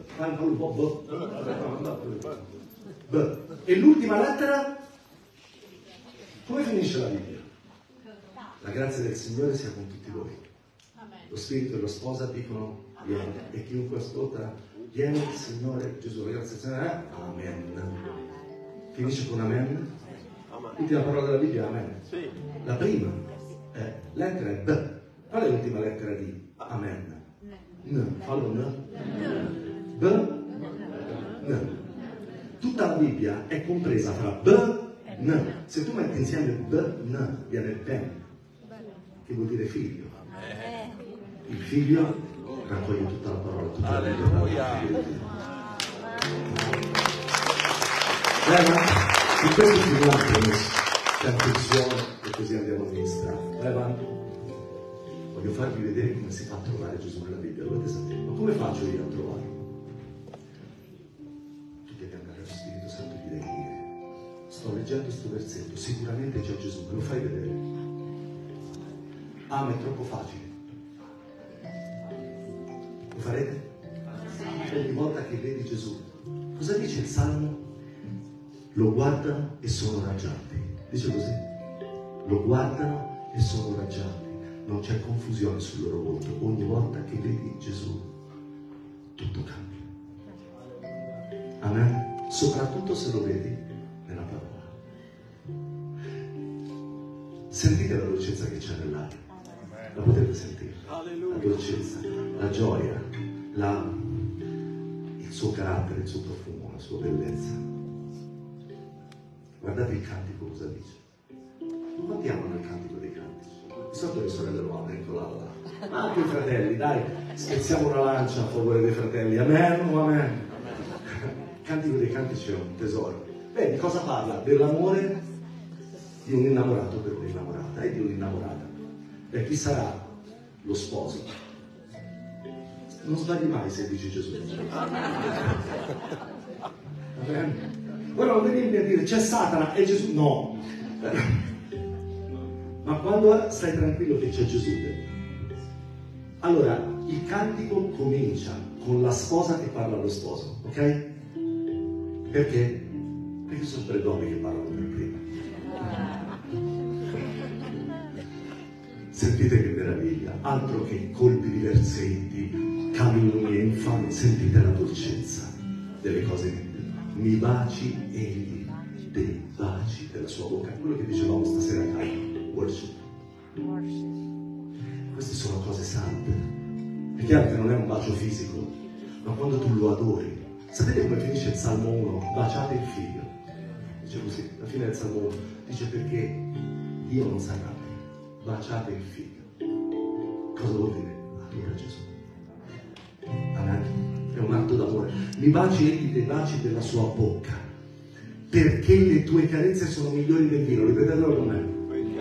B. E l'ultima lettera? Come finisce la Bibbia? La grazia del Signore sia con tutti voi. Lo Spirito e la sposa dicono vieni, e chiunque ascolta vieni il Signore Gesù. La grazia del Signore è Amen. Finisce con Amen. L'ultima parola della Bibbia è Amen. La prima lettera è B. Qual è l'ultima lettera di Amen? N. Fallo N. B. N. Tutta la Bibbia è compresa tra B e N. Se tu metti insieme B e N viene Ben, che vuol dire figlio. Il figlio raccoglie tutta la parola, tutta la Bibbia. In questo filmato c'è anche il suono e così andiamo a ministrare. Voglio farvi vedere come si fa a trovare Gesù nella Bibbia. Dovete sapere, ma come faccio io a trovarlo? Tu devi andare allo Spirito Santo e gli devi dire: sto leggendo questo versetto, sicuramente c'è Gesù, me lo fai vedere? Ah, ma è troppo facile. Lo farete? Ogni volta che vedi Gesù, cosa dice il Salmo? Lo guardano e sono raggianti. Dice così: lo guardano e sono raggianti. Non c'è confusione sul loro volto. Ogni volta che vedi Gesù, tutto cambia. Amen. Soprattutto se lo vedi nella parola. Sentite la dolcezza che c'è nell'aria. La potete sentire? La dolcezza, la gioia, il suo carattere, il suo profumo, la sua bellezza. Guardate il cantico cosa dice. Guardiamo nel cantico dei cantici. Di solito le sorelle lo hanno, ecco là. Ma anche i fratelli, dai, spezziamo una lancia a favore dei fratelli. Amen o amen? Cantico dei cantici è un tesoro. Di cosa parla? Dell'amore di un innamorato per un'innamorata e di un'innamorata. Chi sarà lo sposo? Non sbagli mai se dici Gesù. Amen. Ora non venirmi a dire c'è Satana e Gesù, no. Ma quando stai tranquillo che c'è Gesù, allora il cantico comincia con la sposa che parla allo sposo, ok? Perché? Perché sono tre donne che parlano per prima. Sentite che meraviglia, altro che colpi di versetti, calunnie e infami, sentite la dolcezza delle cose di Dio. Mi baci egli dei baci della sua bocca, quello che dicevamo stasera a worship. Queste sono cose sante. È chiaro che non è un bacio fisico, ma quando tu lo adori. Sapete come finisce il Salmo 1? Baciate il figlio. Dice così, la fine del Salmo 1 dice perché Dio non sa mai. Baciate il figlio. Cosa vuol dire? Adora Gesù. Amen. È un atto d'amore. Mi baci egli dei baci della sua bocca, perché le tue carezze sono migliori del vino. Ripetetelo con me.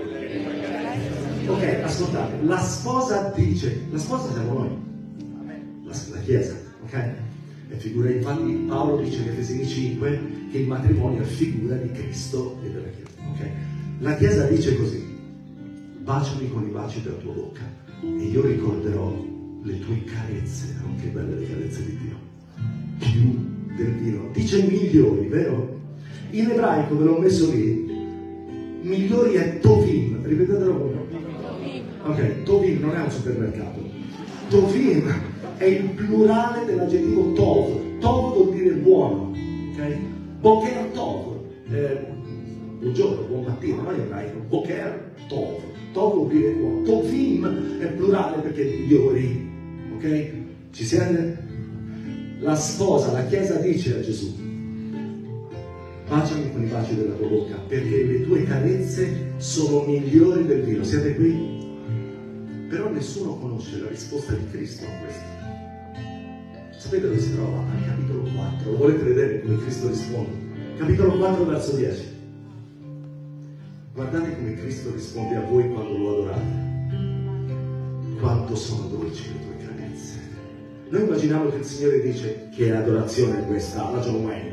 Ok, ascoltate, la sposa dice, la sposa siamo noi, la Chiesa, ok? È figura, infatti Paolo dice in Efesini 5 che il matrimonio è figura di Cristo e della Chiesa, ok? La Chiesa dice così: baciami con i baci della tua bocca e io ricorderò le tue carezze, oh, che belle le carezze di Dio, più del vino. Dice migliori, vero? In ebraico ve l'ho messo lì, migliori è tovim, ripetetelo con me. Ok, tovim non è un supermercato, tovim è il plurale dell'aggettivo tov. Tov vuol dire buono, ok? Boker tov, buongiorno, buon mattino, no? In ebraico, boker tov, tov vuol dire buono. Tovim è plurale perché migliori, ok? Ci siete? La sposa, la Chiesa dice a Gesù: baciami con i baci della tua bocca, perché le tue carezze sono migliori del vino. Siete qui? Però nessuno conosce la risposta di Cristo a questo. Sapete dove si trova? Al capitolo 4. Lo volete vedere come Cristo risponde? Capitolo 4, verso 10. Guardate come Cristo risponde a voi quando lo adorate. Quanto sono dolci le tue carezze. Noi immaginiamo che il Signore dice: che adorazione è questa? La John Wayne.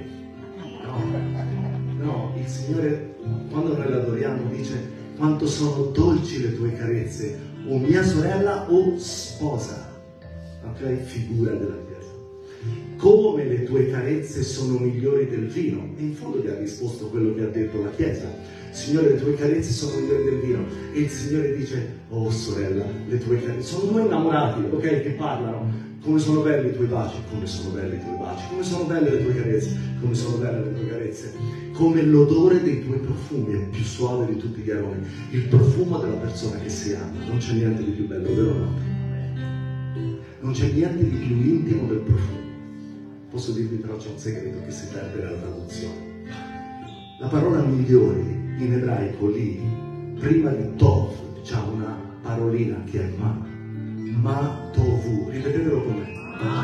No, il Signore, quando noi l'adoriamo, dice: quanto sono dolci le tue carezze, o mia sorella o sposa, ok? Figura della Chiesa. Come le tue carezze sono migliori del vino. E in fondo gli ha risposto quello che ha detto la Chiesa: Signore, le tue carezze sono migliori del vino. E il Signore dice: oh sorella, le tue carezze. Sono due innamorati, ok? Che parlano. Come sono belli i tuoi baci, come sono belli i tuoi baci, come sono belle le tue carezze, come sono belle le tue carezze. Come l'odore dei tuoi profumi è più suave di tutti gli aromi. Il profumo della persona che si ama. Non c'è niente di più bello, vero o no? Non c'è niente di più intimo del profumo. Posso dirvi però c'è un segreto che si perde nella traduzione. La parola migliori in ebraico lì, prima di tov, c'ha una parolina che è ma tovu. Ripetetelo con me.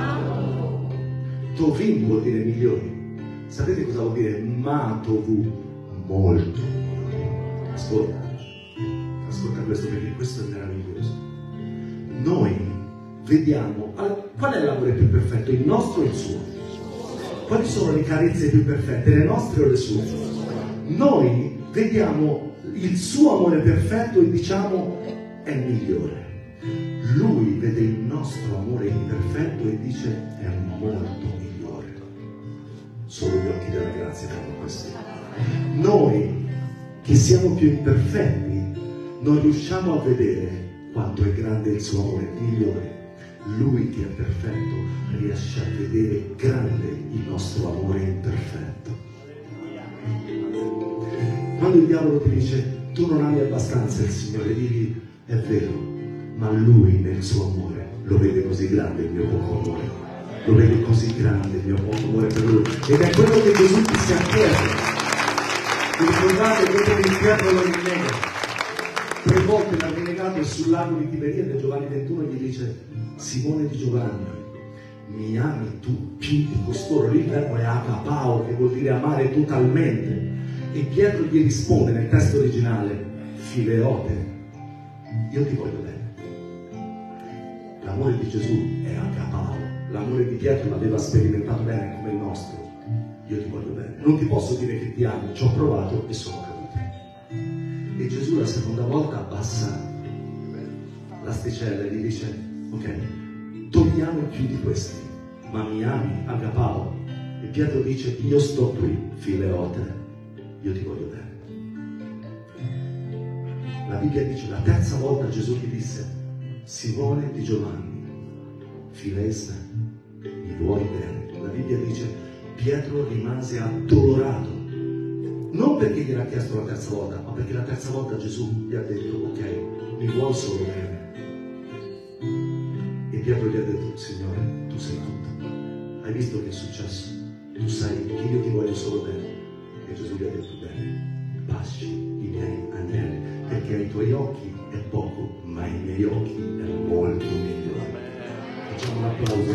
Tovim vuol dire migliori. Sapete cosa vuol dire ma tovu? Molto. Ascolta questo, perché questo è meraviglioso. Noi vediamo qual è l'amore più perfetto, il nostro o il suo? Quali sono le carezze più perfette, le nostre o le sue? Noi vediamo il suo amore perfetto e diciamo è migliore. Lui vede il nostro amore imperfetto e dice è molto migliore. Solo gli occhi della grazia fanno questo. Noi che siamo più imperfetti non riusciamo a vedere quanto è grande il suo amore migliore. Lui che è perfetto riesce a vedere grande il nostro amore imperfetto. Quando il diavolo ti dice tu non ami abbastanza il Signore, digli è vero, ma Lui nel suo amore lo vede così grande il mio poco amore, lo vede così grande il mio poco amore per Lui, ed è quello che Gesù ti si chiede. Vi ricordate quello che Pietro lo rinnega? 3 volte l'ha rinnegato e sul lago di Tiberiade Giovanni 21 gli dice: Simone di Giovanni, mi ami tu più di costoro? Lì il verbo è agapao, che vuol dire amare totalmente. E Pietro gli risponde nel testo originale: Fileote, io ti voglio bene. L'amore di Gesù è agapao, l'amore di Pietro l'aveva sperimentato bene come il nostro. io ti voglio bene. Non ti posso dire che ti amo, ci ho provato e sono caduto. E Gesù la seconda volta abbassa l'asticella e gli dice, ok, togliamo i più di questi, ma mi ami, agapao. E Pietro dice, io sto qui, fileote, io ti voglio bene. La Bibbia dice, la terza volta Gesù gli disse, Simone di Giovanni, fileista, mi vuoi bene? La Bibbia dice, Pietro rimase addolorato, non perché gliel'ha chiesto la terza volta, ma perché la terza volta Gesù gli ha detto, ok, mi vuoi solo bene? E Pietro gli ha detto, Signore, tu sei tutto. Hai visto che è successo? Tu sai che io ti voglio solo bene. E Gesù gli ha detto, bene, pasci i miei agnelli, perché ai tuoi occhi è poco, ma ai miei occhi è molto meglio. Facciamo un applauso.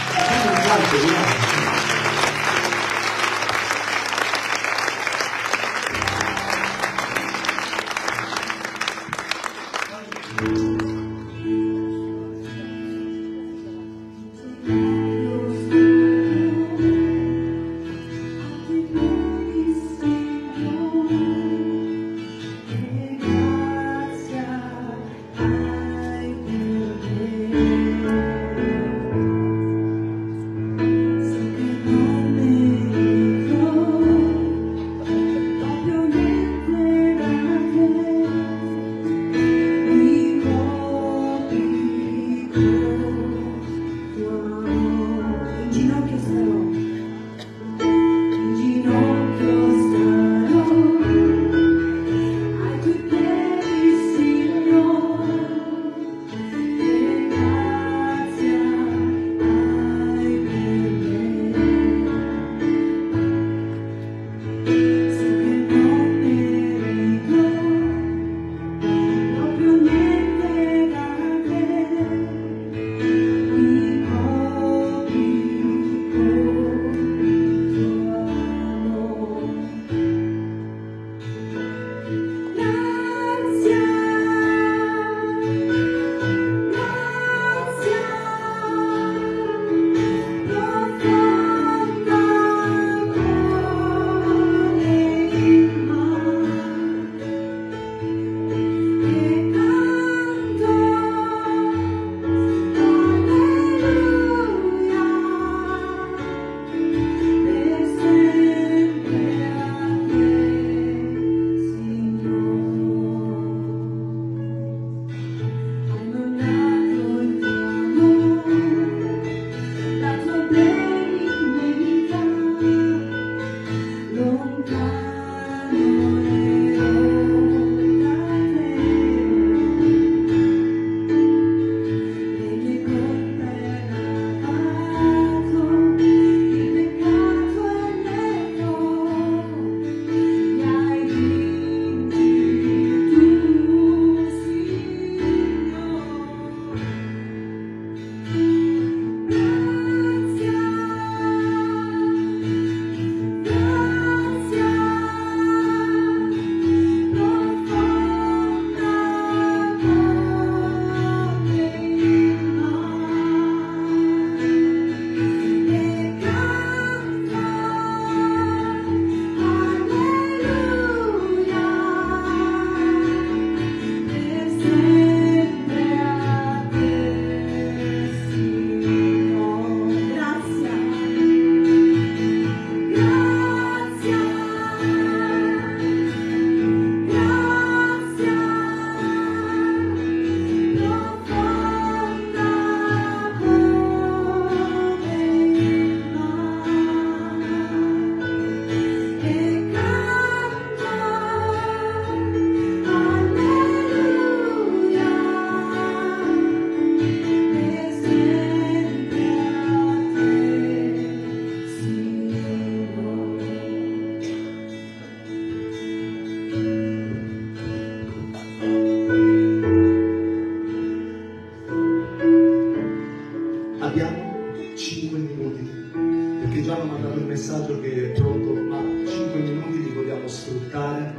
messaggio che è pronto, ma 5 minuti li vogliamo sfruttare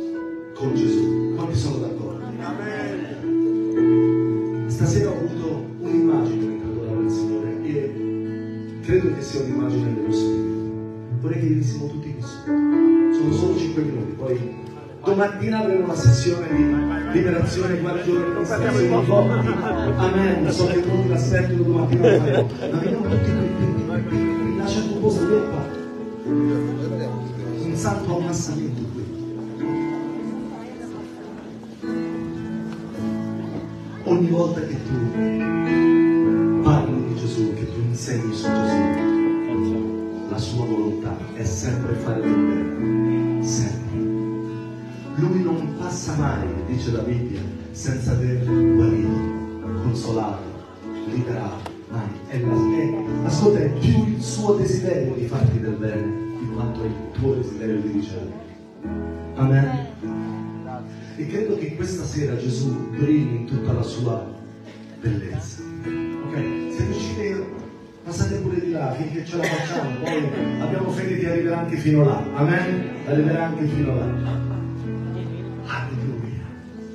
con Gesù. Quanti sono d'accordo? Amen. Stasera ho avuto un'immagine mentre adoravo il Signore e credo che sia un'immagine dello Spirito. vorrei che venissimo tutti qui su. Sono solo 5 minuti, poi domattina avremo una sessione di liberazione, guarigione, consapevolezza, amen. So che molti l'aspettano domattina, ma veniamo tutti qui, lascia il tuo posto, vieni qua. Un santo ammassamento qui. Ogni volta che tu parli di Gesù, che tu insegni su Gesù, la sua volontà è sempre fare del bene, sempre. Lui non passa mai, dice la Bibbia, senza aver guarito, consolato, liberato, mai. Ascolta, è più il suo desiderio di farti del bene di quanto è il tuo desiderio di ricevere. Amen. E credo che questa sera Gesù brilli in tutta la sua bellezza. Ok? Se riuscite, passate pure di là, finché ce la facciamo, poi abbiamo fede che arriverà anche fino là. Amen? Arriverà anche fino là. Alleluia.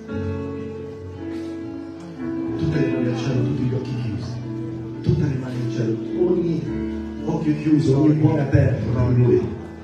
Tutte le mani al cielo, tutti gli occhi chiusi. Tutte le mani al cielo, ogni occhio chiuso, ogni cuore aperto per Lui.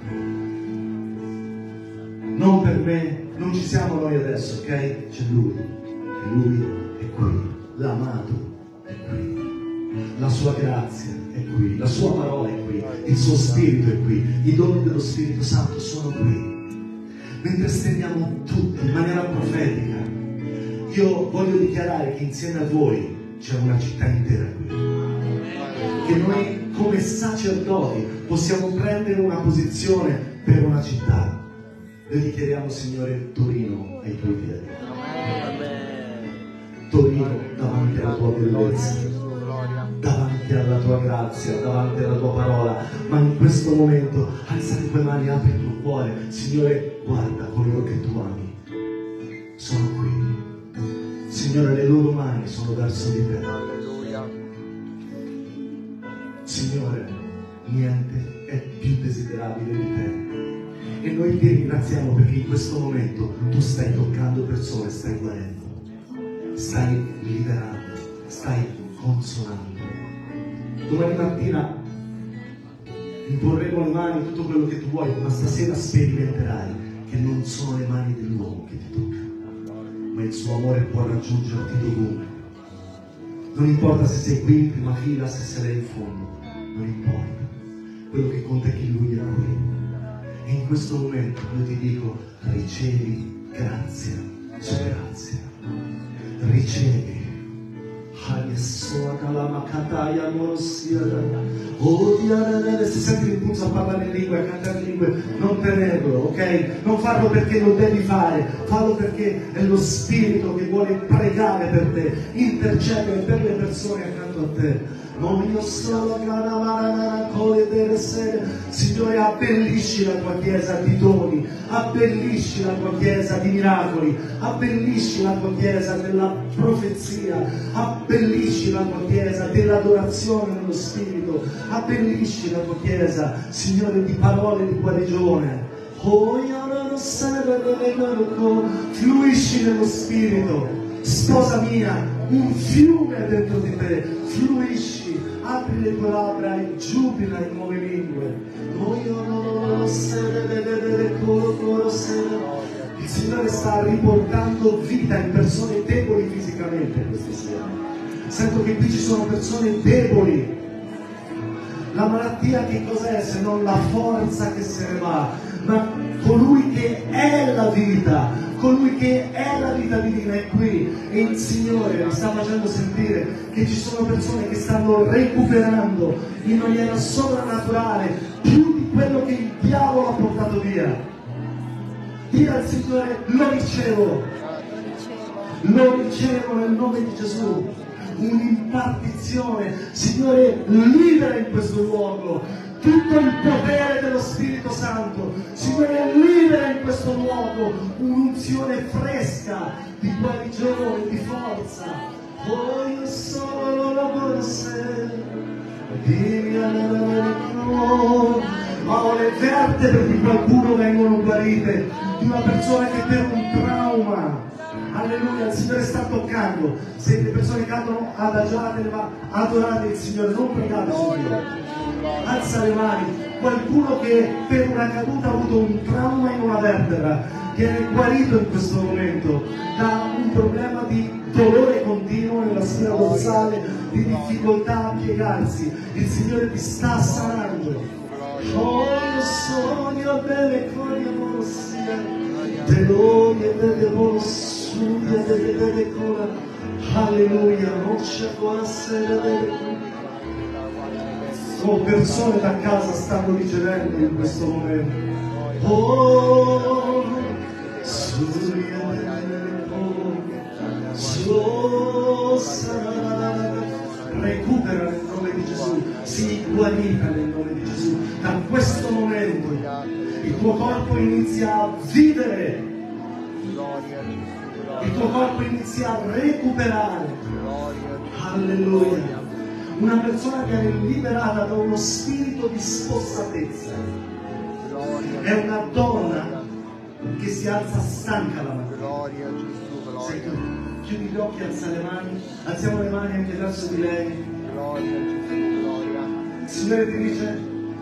Non per me. Non ci siamo noi adesso, ok? C'è Lui. E Lui è qui. L'amato è qui. La sua grazia è qui. La sua parola è qui. Il suo spirito è qui. I doni dello Spirito Santo sono qui. Mentre stendiamo tutti in maniera profetica, io voglio dichiarare che insieme a voi c'è una città intera qui. Che noi come sacerdoti possiamo prendere una posizione per una città. Noi dichiariamo, Signore, Torino ai tuoi piedi. Torino davanti alla tua bellezza, davanti alla tua grazia, davanti alla tua parola. Ma in questo momento alza le tue mani, apri il tuo cuore. Signore, guarda coloro che tu ami. Sono qui. Signore, le loro mani sono verso di te. Signore, niente è più desiderabile di te. E noi ti ringraziamo perché in questo momento tu stai toccando persone, stai guarendo, stai liberando, stai consolando. Domani mattina imporremo le mani, tutto quello che tu vuoi, ma stasera sperimenterai che non sono le mani dell'uomo che ti toccano, ma il suo amore può raggiungerti dovunque. Non importa se sei qui in prima fila, se sei in fondo, non importa. Quello che conta è che Lui è qui. E in questo momento io ti dico, ricevi grazia su grazia. Ricevi. Se senti l'impulso a parlare in lingue, a cantare in lingue, non tenerlo, ok? Non farlo perché lo devi fare, fallo perché è lo Spirito che vuole pregare per te, intercedere per le persone accanto a te. Non io solo, Signore, abbellisci la tua chiesa di doni, abbellisci la tua chiesa di miracoli, abbellisci la tua chiesa della profezia, abbellisci la tua chiesa dell'adorazione nello Spirito, abbellisci la tua chiesa, Signore, di parole di guarigione. Fluisci nello Spirito, sposa mia, un fiume dentro di te, fluisci, apri le tue labbra e giubila in nuove lingue. Il Signore sta riportando vita in persone deboli fisicamente questa sera. Sento che qui ci sono persone deboli. La malattia che cos'è se non la forza che se ne va? Ma colui che è la vita, colui che è la vita divina è qui, e il Signore mi sta facendo sentire che ci sono persone che stanno recuperando in maniera sovrannaturale più di quello che il diavolo ha portato via. Dì al Signore, lo ricevo nel nome di Gesù. Un'impartizione, Signore, libera in questo luogo tutto il potere dello Spirito Santo. Signore, libera in questo luogo un'unzione fresca di guarigione, di forza. Voglio solo la forza. Oh, le vertebre di qualcuno vengono guarite, di una persona che per un trauma. Alleluia, il Signore sta toccando. Se le persone cadono adagiate, ma adorate il Signore, non pregate sul Dio. Alza le mani, qualcuno che per una caduta ha avuto un trauma in una vertebra, viene guarito in questo momento da un problema di dolore continuo nella spina dorsale, di difficoltà a piegarsi. Il Signore ti sta sanando. Oh, sogno bene con alleluia. Oh, persone da casa stanno ricevendo in questo momento. Oh, recupera nel nome di Gesù, sii guarita nel nome di Gesù. Da questo momento il tuo corpo inizia a vivere, il tuo corpo inizia a recuperare. Alleluia. Una persona che è liberata da uno spirito di spossatezza è una donna che si alza stanca la mattina. Sei tu. Chiudi gli occhi, alza le mani, alziamo le mani anche verso di lei. Il Signore ti dice: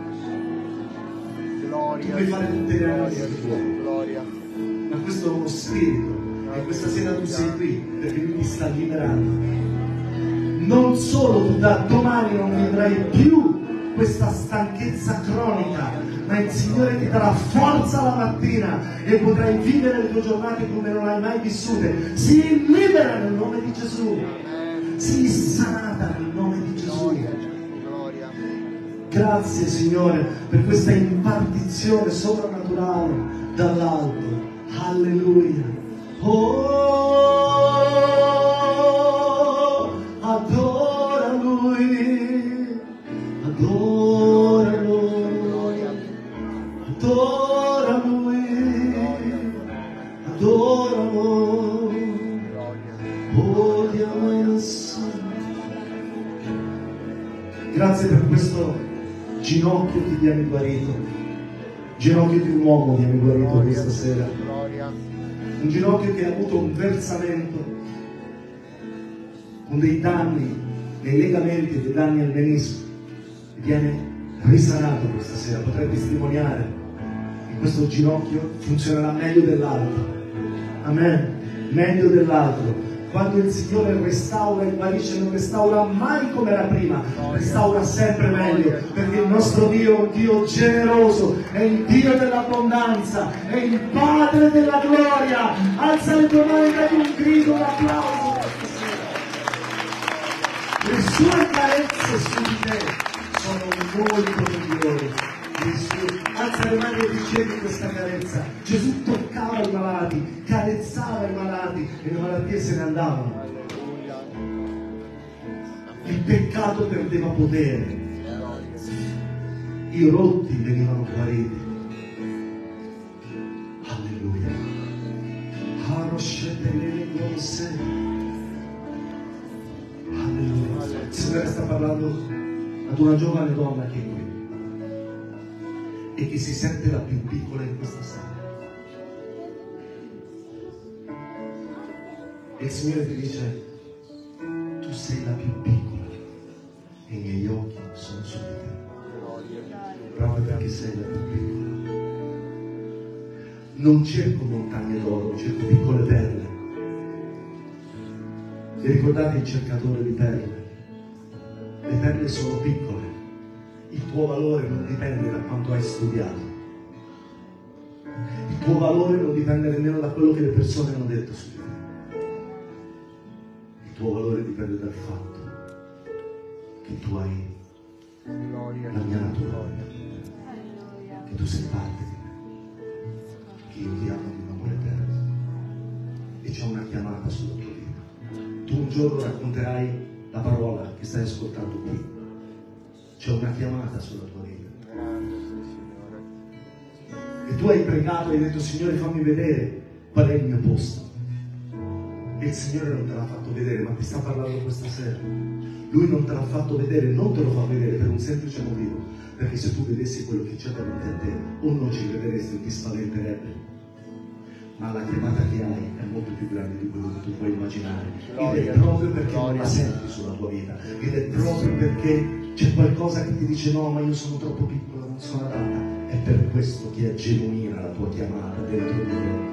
tu puoi fare tutte le cose che vuoi, ma questo è uno spirito e questa sera tu sei qui perché Lui ti sta liberando. Non solo tu da domani non vivrai più questa stanchezza cronica, ma il Signore ti darà forza la mattina e potrai vivere le tue giornate come non hai mai vissute. Sii libera nel nome di Gesù, sii sanata nel nome di Gesù. Grazie Signore per questa impartizione soprannaturale dall'alto. Alleluia. Oh, adora Lui, adora Lui, adora Lui, adora Lui. Oh, Dio Santo. Grazie per questo ginocchio che viene guarito, ginocchio di un uomo viene guarito questa sera, un ginocchio che ha avuto un versamento con dei danni nei legamenti, dei danni al menisco, viene risanato questa sera. Potrai testimoniare che questo ginocchio funzionerà meglio dell'altro. Amen, meglio dell'altro. Quando il Signore restaura e guarisce, non restaura mai come era prima, restaura sempre meglio, perché il nostro Dio è un Dio generoso, è il Dio dell'abbondanza, è il Padre della gloria. Alza le tue mani, dai un grido, un applauso. Le sue carezze su di te sono molto migliori. Alza le mani e ricevi questa carezza. Gesù toccava i malati, carezzava i malati e le malattie se ne andavano. Il peccato perdeva potere, i rotti venivano guariti. Alleluia. Alleluia. Il Signore sta parlando ad una giovane donna che è qui e che si sente la più piccola in questa sala. E il Signore ti dice: tu sei la più piccola e i miei occhi sono su di te, proprio perché sei la più piccola. Non cerco montagne d'oro, cerco piccole perle. Vi ricordate il cercatore di perle? Le perle sono piccole. Il tuo valore non dipende da quanto hai studiato. Il tuo valore non dipende nemmeno da quello che le persone hanno detto su di te. Il tuo valore dipende dal fatto che tu hai la mia natura, che tu sei parte di me, che io ti amo di un amore eterno e c'è una chiamata sulla tua vita. Tu un giorno racconterai la parola che stai ascoltando qui. C'è una chiamata sulla tua vita. E tu hai pregato e hai detto: Signore, fammi vedere qual è il mio posto. E il Signore non te l'ha fatto vedere, ma ti sta parlando questa sera. Lui non te l'ha fatto vedere, non te lo fa vedere per un semplice motivo, perché se tu vedessi quello che c'è davanti a te, o non ci crederesti o ti spaventerebbe. Ma la chiamata che hai è molto più grande di quello che tu puoi immaginare. Ed è proprio perché non la senti sulla tua vita. Ed è proprio perché C'è qualcosa che ti dice no, ma io sono troppo piccola, non sono adatta. È per questo che è genuina la tua chiamata dentro di te.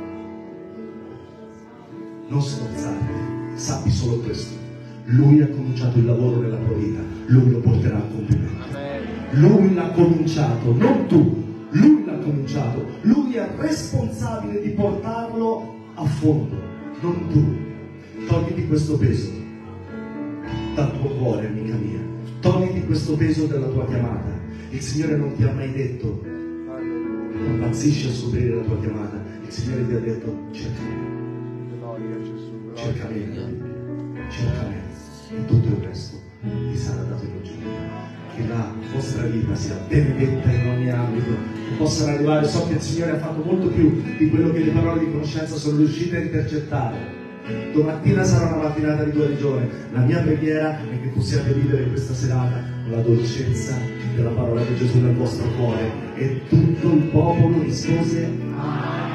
Non sforzarti, sappi solo questo: Lui ha cominciato il lavoro nella tua vita, Lui lo porterà a compimento. Lui l'ha cominciato, non tu. Lui l'ha cominciato, Lui è responsabile di portarlo a fondo, non tu. Togliti questo peso dal tuo cuore, amica mia. Togliti questo peso della tua chiamata. Il Signore non ti ha mai detto impazzisci a scoprire la tua chiamata. Il Signore ti ha detto cerca me, cerca me, e tutto il resto ti sarà dato in aggiunta. Che la vostra vita sia benedetta in ogni ambito, che possano arrivare. So che il Signore ha fatto molto più di quello che le parole di conoscenza sono riuscite a intercettare. Domattina sarà una mattinata di guarigione. La mia preghiera è che possiate vivere questa serata con la dolcezza della parola di Gesù nel vostro cuore. E tutto il popolo rispose amen.